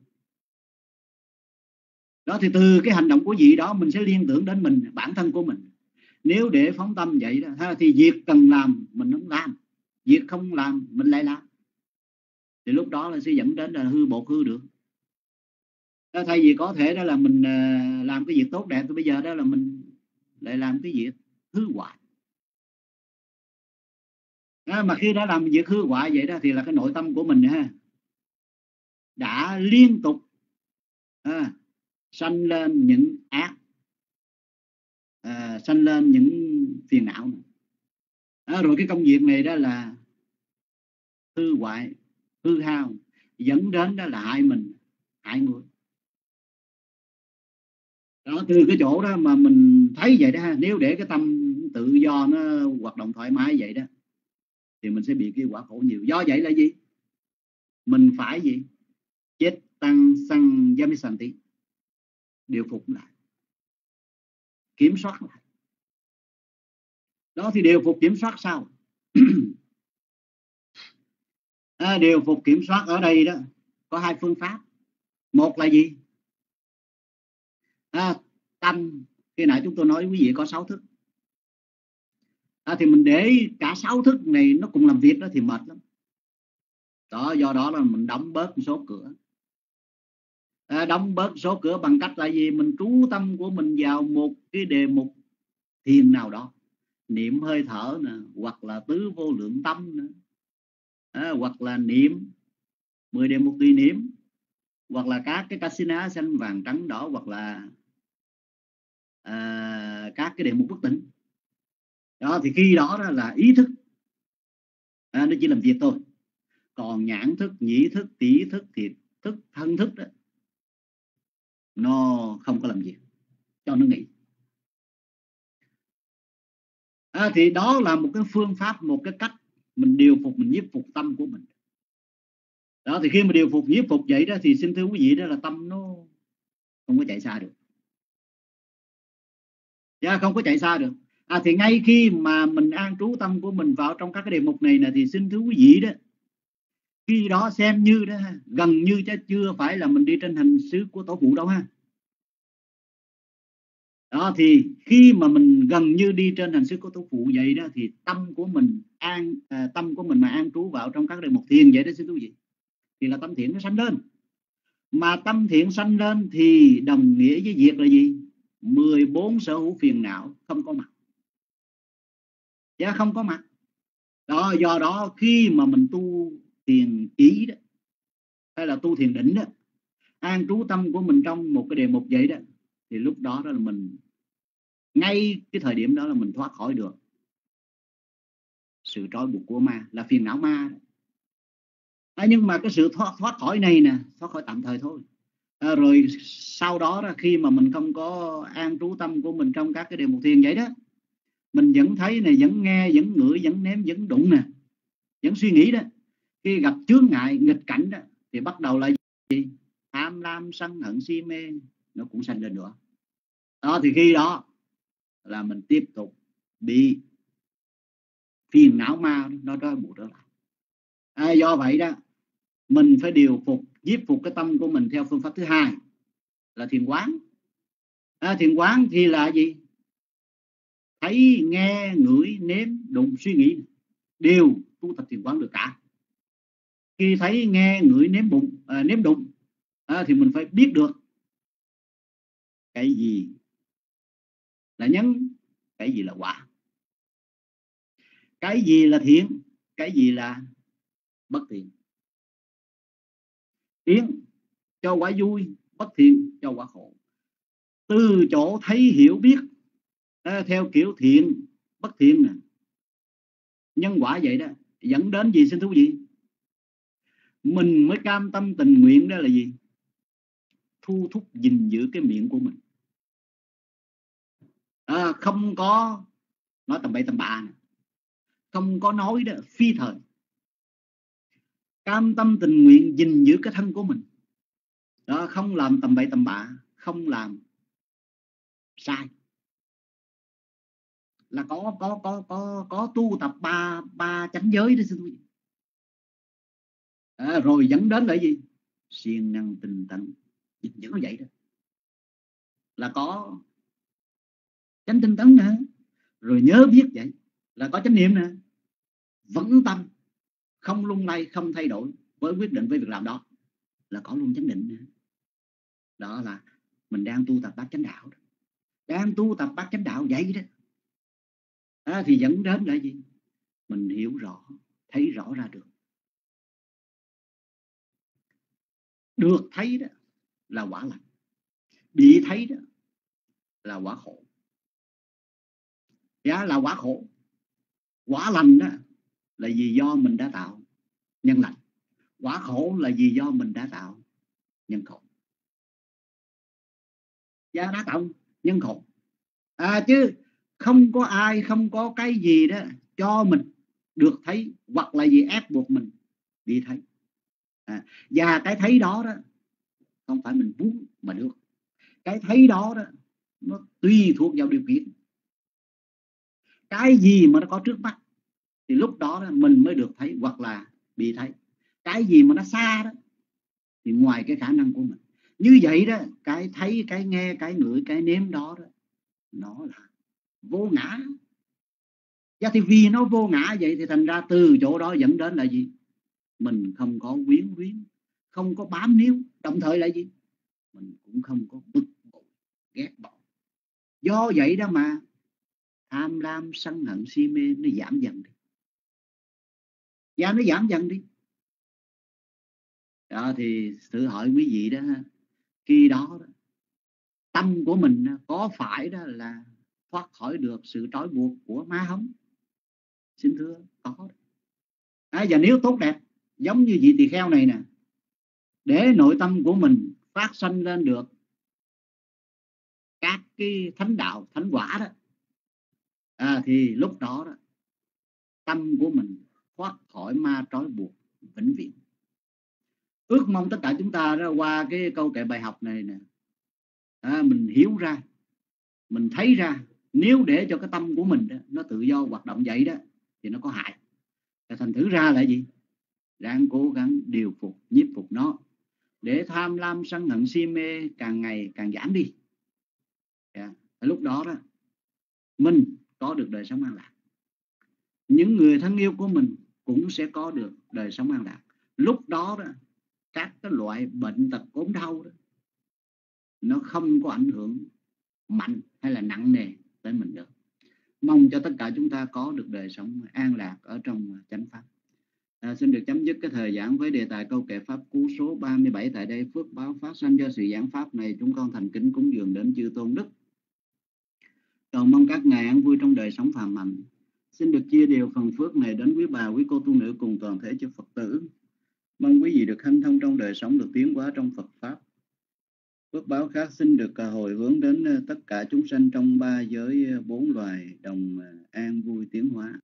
đó. Thì từ cái hành động của vị đó mình sẽ liên tưởng đến mình, bản thân của mình. Nếu để phóng tâm vậy đó thì việc cần làm mình không làm, việc không làm mình lại làm, thì lúc đó là sẽ dẫn đến là hư bột hư được. Thay vì có thể đó là mình làm cái việc tốt đẹp, thì bây giờ đó là mình lại làm cái việc hư hoại. À, mà khi đã làm việc hư hoại vậy đó thì là cái nội tâm của mình ha đã liên tục à, sanh lên những ác, à, sanh lên những phiền não. À, rồi cái công việc này đó là hư hoại, hư hao, dẫn đến đó là hại mình, hại người. Đó, từ cái chỗ đó mà mình thấy vậy đó ha, nếu để cái tâm tự do nó hoạt động thoải mái vậy đó thì mình sẽ bị cái quả khổ nhiều. Do vậy là gì, mình phải gì, chết tăng sanh yamisanti, điều phục lại, kiểm soát lại. Đó thì điều phục kiểm soát sao? À, điều phục kiểm soát ở đây đó có hai phương pháp. Một là gì, à, tâm, khi nãy chúng tôi nói quý vị có sáu thức, à, thì mình để cả sáu thức này nó cùng làm việc đó thì mệt lắm đó. Do đó là mình đóng bớt một số cửa, à, đóng bớt số cửa bằng cách là gì, mình trú tâm của mình vào một cái đề mục thiền nào đó, niệm hơi thở nè, hoặc là tứ vô lượng tâm nữa, à, hoặc là niệm mười đề mục tùy niệm, hoặc là các cái kasina xanh vàng trắng đỏ, hoặc là à, các cái đề mục bất tỉnh đó. Thì khi đó, đó là ý thức, à, nó chỉ làm việc thôi. còn nhãn thức, nhĩ thức, tỷ thức, thiệt thức, thân thức đó, nó không có làm việc, cho nó nghỉ. À, thì đó là một cái phương pháp, một cái cách mình điều phục, mình nhiếp phục tâm của mình. Đó, thì khi mà điều phục, nhiếp phục vậy đó, thì xin thưa quý vị, đó là tâm nó không có chạy xa được. Dạ, không có chạy xa được. À, thì ngay khi mà mình an trú tâm của mình vào trong các cái đề mục này nè, thì xin thưa quý vị đó, khi đó xem như đó, gần như chứ chưa phải là mình đi trên hành xứ của tổ phụ đâu ha. Đó, thì khi mà mình gần như đi trên hành xứ của tổ phụ vậy đó, thì tâm của mình an à, tâm của mình mà an trú vào trong các đề mục thiền vậy đó xin thưa quý vị, thì là tâm thiện nó sanh lên. Mà tâm thiện sanh lên thì đồng nghĩa với việc là gì? mười bốn sở hữu phiền não không có mặt. Dạ, không có mặt. Đó, do đó khi mà mình tu thiền ý đó, hay là tu thiền định đó, an trú tâm của mình trong một cái đề mục vậy đó, thì lúc đó đó là mình, ngay cái thời điểm đó là mình thoát khỏi được sự trói buộc của ma, là phiền não ma. À, nhưng mà cái sự thoát, thoát khỏi này nè, thoát khỏi tạm thời thôi. À, rồi sau đó, đó khi mà mình không có an trú tâm của mình trong các cái đề mục thiền vậy đó, mình vẫn thấy này, vẫn nghe, vẫn ngửi, vẫn nếm, vẫn đụng nè, vẫn suy nghĩ đó. Khi gặp chướng ngại, nghịch cảnh đó, thì bắt đầu là gì? Tham lam, sân hận, si mê nó cũng sanh lên nữa. Đó, thì khi đó là mình tiếp tục bị phiền não ma nó trói buộc trở lại. À, do vậy đó, mình phải điều phục, nhiếp phục cái tâm của mình theo phương pháp thứ hai là thiền quán. À, thiền quán thì là gì? Thấy, nghe, ngửi, nếm, đụng, suy nghĩ đều tu tập thiền quán được cả. Khi thấy, nghe, ngửi, nếm bụng, à, nếm đụng à, thì mình phải biết được cái gì là nhân, cái gì là quả, cái gì là thiện, cái gì là bất thiện. Thiện cho quả vui, bất thiện cho quả khổ. Từ chỗ thấy hiểu biết à, theo kiểu thiện bất thiện nè, nhân quả vậy đó, dẫn đến gì xin thú vị? Mình mới cam tâm tình nguyện đó là gì? Thu thúc gìn giữ cái miệng của mình, à, không có nói tầm bậy tầm bạ, không có nói đó phi thời, cam tâm tình nguyện gìn giữ cái thân của mình đó, không làm tầm bậy tầm bạ, không làm sai, là có có có có có tu tập ba ba chánh giới đó xin quý vị. À, rồi dẫn đến là gì? Siêng năng tinh tấn gìn giữ vậy đó, là có chánh tinh tấn nè, rồi nhớ biết vậy là có chánh niệm nè, vững tâm, không lung lay, không thay đổi với quyết định, với việc làm đó, là có luôn chánh định nè. Đó là mình đang tu tập bát chánh đạo đó. Đang tu tập bát chánh đạo vậy đó à, thì dẫn đến là gì? Mình hiểu rõ, thấy rõ ra được. Được thấy đó là quả lành, bị thấy đó là quả khổ. Dạ, là quả khổ. Quả lành đó là vì do mình đã tạo nhân lành, quả khổ là vì do mình đã tạo nhân khổ. Dạ, đã tạo nhân khổ à, chứ không có ai, không có cái gì đó cho mình được thấy, hoặc là gì ép buộc mình bị thấy à, và cái thấy đó đó không phải mình muốn mà được. Cái thấy đó đó nó tùy thuộc vào điều kiện. Cái gì mà nó có trước mắt thì lúc đó, đó mình mới được thấy hoặc là bị thấy. Cái gì mà nó xa đó thì ngoài cái khả năng của mình. Như vậy đó, cái thấy, cái nghe, cái ngửi, cái nếm đó, đó nó là vô ngã. Và thì vì nó vô ngã vậy thì thành ra từ chỗ đó dẫn đến là gì? Mình không có quyến luyến, không có bám níu, đồng thời là gì? Mình cũng không có bực bội, ghét bỏ. Do vậy đó mà tham lam, sân hận, si mê nó giảm dần đi. Và nó giảm dần đi. Đó thì thử hỏi quý vị đó, khi đó, đó tâm của mình có phải đó là thoát khỏi được sự trói buộc của ma không? Xin thưa, có. À, và nếu tốt đẹp giống như vị tỳ kheo này nè, để nội tâm của mình phát sanh lên được các cái thánh đạo, thánh quả đó, à, thì lúc đó, đó tâm của mình thoát khỏi ma trói buộc vĩnh viễn. Ước mong tất cả chúng ta đó, qua cái câu kệ bài học này nè, à, mình hiểu ra, mình thấy ra, nếu để cho cái tâm của mình đó, nó tự do hoạt động vậy đó thì nó có hại. Thành thử ra là gì? Ráng cố gắng điều phục, nhiếp phục nó, để tham lam sân hận si mê càng ngày càng giảm đi. Yeah. Lúc đó đó mình có được đời sống an lạc, những người thân yêu của mình cũng sẽ có được đời sống an lạc. Lúc đó đó các cái loại bệnh tật ốm đau đó nó không có ảnh hưởng mạnh hay là nặng nề tới mình được. Mong cho tất cả chúng ta có được đời sống an lạc ở trong chánh pháp. À, xin được chấm dứt cái thời giảng với đề tài câu kệ pháp cú số ba mươi bảy tại đây. Phước báo phát sanh do sự giảng pháp này, chúng con thành kính cúng dường đến chư tôn đức, cầu mong các ngài an vui trong đời sống phàm hạnh. Xin được chia đều phần phước này đến quý bà, quý cô tu nữ cùng toàn thể chư Phật tử. Mong quý vị được hanh thông trong đời sống, được tiến hóa trong Phật pháp. Phước báo khác xin được hồi hướng đến tất cả chúng sanh trong ba giới bốn loài đồng an vui tiến hóa.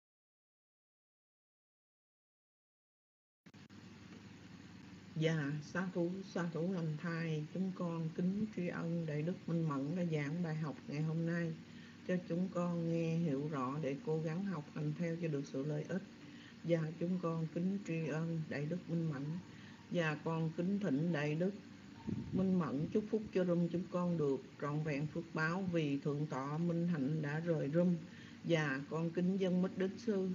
Dạ, sa thú, sa thú lành thai, chúng con kính tri ân Đại Đức Minh Mẫn đã giảng bài học ngày hôm nay cho chúng con nghe hiểu rõ để cố gắng học hành theo cho được sự lợi ích. Và chúng con kính tri ân Đại Đức Minh Mẫn, và con kính thỉnh Đại Đức Minh Mẫn chúc phúc cho room chúng con được trọn vẹn phước báo vì thượng tọa Minh Hạnh đã rời room. Và con kính dâng mít đến sư.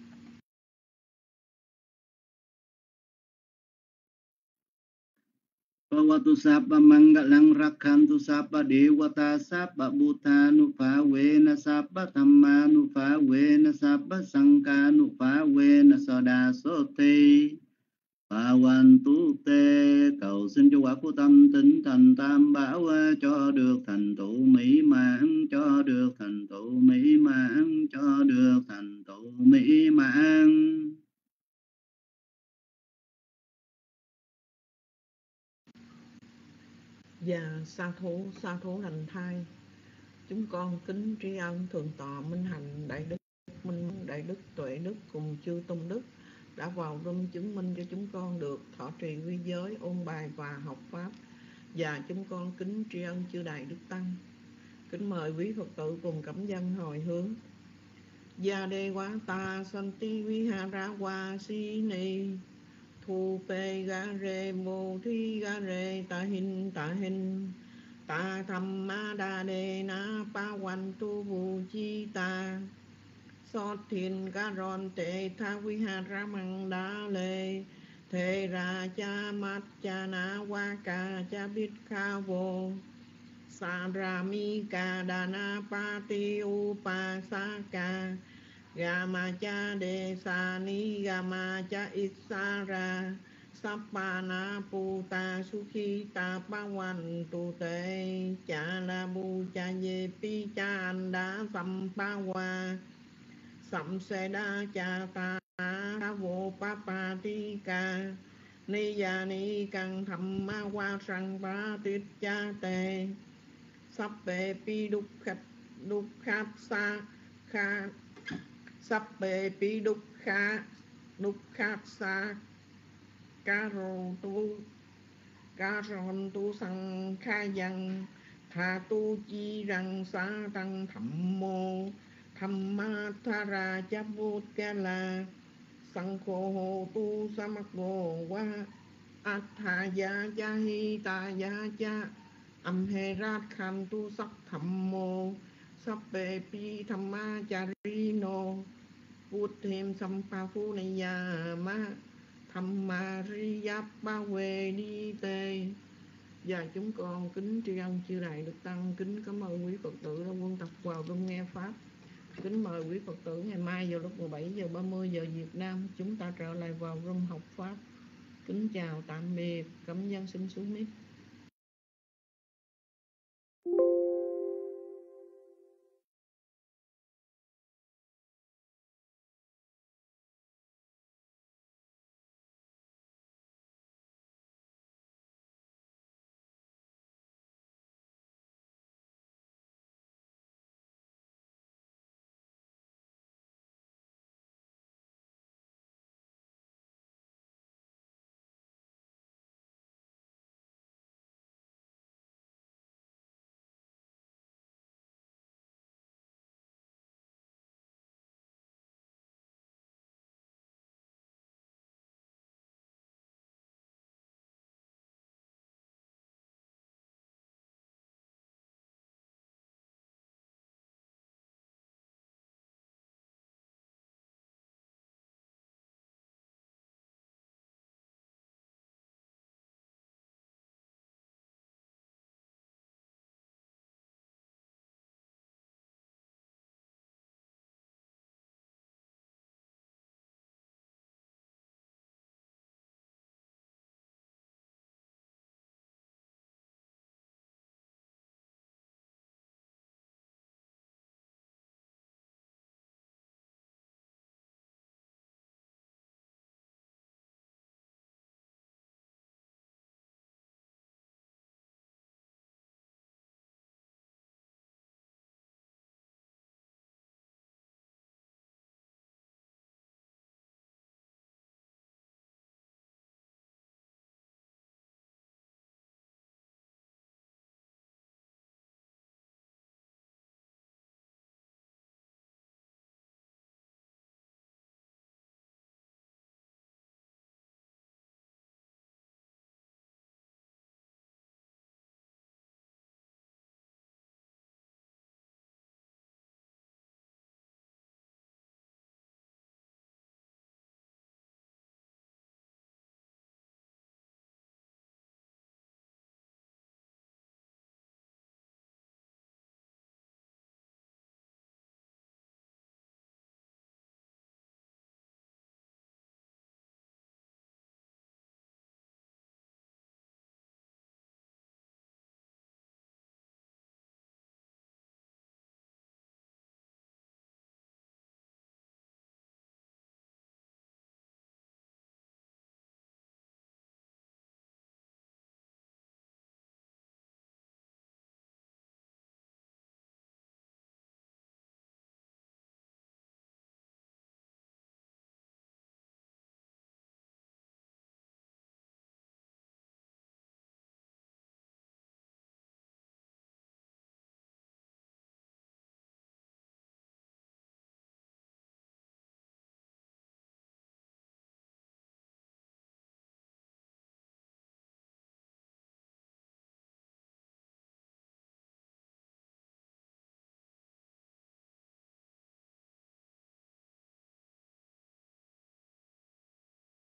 Bhavatu sabba mangalang rakhantu sabba devata sabba bhutanu vena sabba dhammanu vena sabba sanghanu vena sada sote Bhavantu te. Cầu xin cho quả của tâm tính thành tam bảo, cho được thành tựu mỹ mãn, cho được thành tựu mỹ mãn, cho được thành tựu mỹ mãn. Và sa thú, sa thú lành thai, chúng con kính tri ân thượng tọa Minh Hạnh, Đại Đức Minh, Đại Đức Tuệ Đức cùng chư tôn đức đã vào room chứng minh cho chúng con được thọ trì quy giới, ôn bài và học pháp. Và chúng con kính tri ân chư Đại Đức Tăng. Kính mời quý Phật tử cùng cảm dân hồi hướng. Gia đề quá ta santi vihara wa si ni thu pe ga re mô thi ga re ta hin ta hin ta tham ma đa đề na pa wan tu vu chi ta so thiên ga ron te tha vihara mang đa lê thế ra cha mat cha na wa ca cha bít kha vô Sarami Kadana Pati Upasaka Gamacha Desani Gamacha Isara Sappana Puta Sukhita Pawan Tute Chala Bucha Yepi Chanda Sampawa Samseda Chata Vô Papatika Niyani Kang Thamma Wa Sang Patit Cha Te Sappe pi đúc khát đúc khát sa kha Sappe pi đúc khát đúc khát sa Karo tu Karon tu sang kha yang Tha tu chi răng sa tăng thẩm mô Thamma thara cha vút ca la Sang khô hồ tu sa mắc gồ wa Atha ya cha hi ta ya cha Âm hê rát khăn tu sắc thẩm mô Sắp bê pi thầm ma chà ri nô Vút thêm xăm pa phu này ya ma Thầm ma ri giáp ba quê đi tê. Và chúng con kính tri ân chư Đại Đức Tăng, kính cảm ơn quý Phật tử đã quân tập vào trong nghe Pháp. Kính mời quý Phật tử ngày mai vào lúc mười bảy giờ ba mươi giờ Việt Nam chúng ta trở lại vào room học Pháp. Kính chào tạm biệt, cảm ơn xin xuống mic.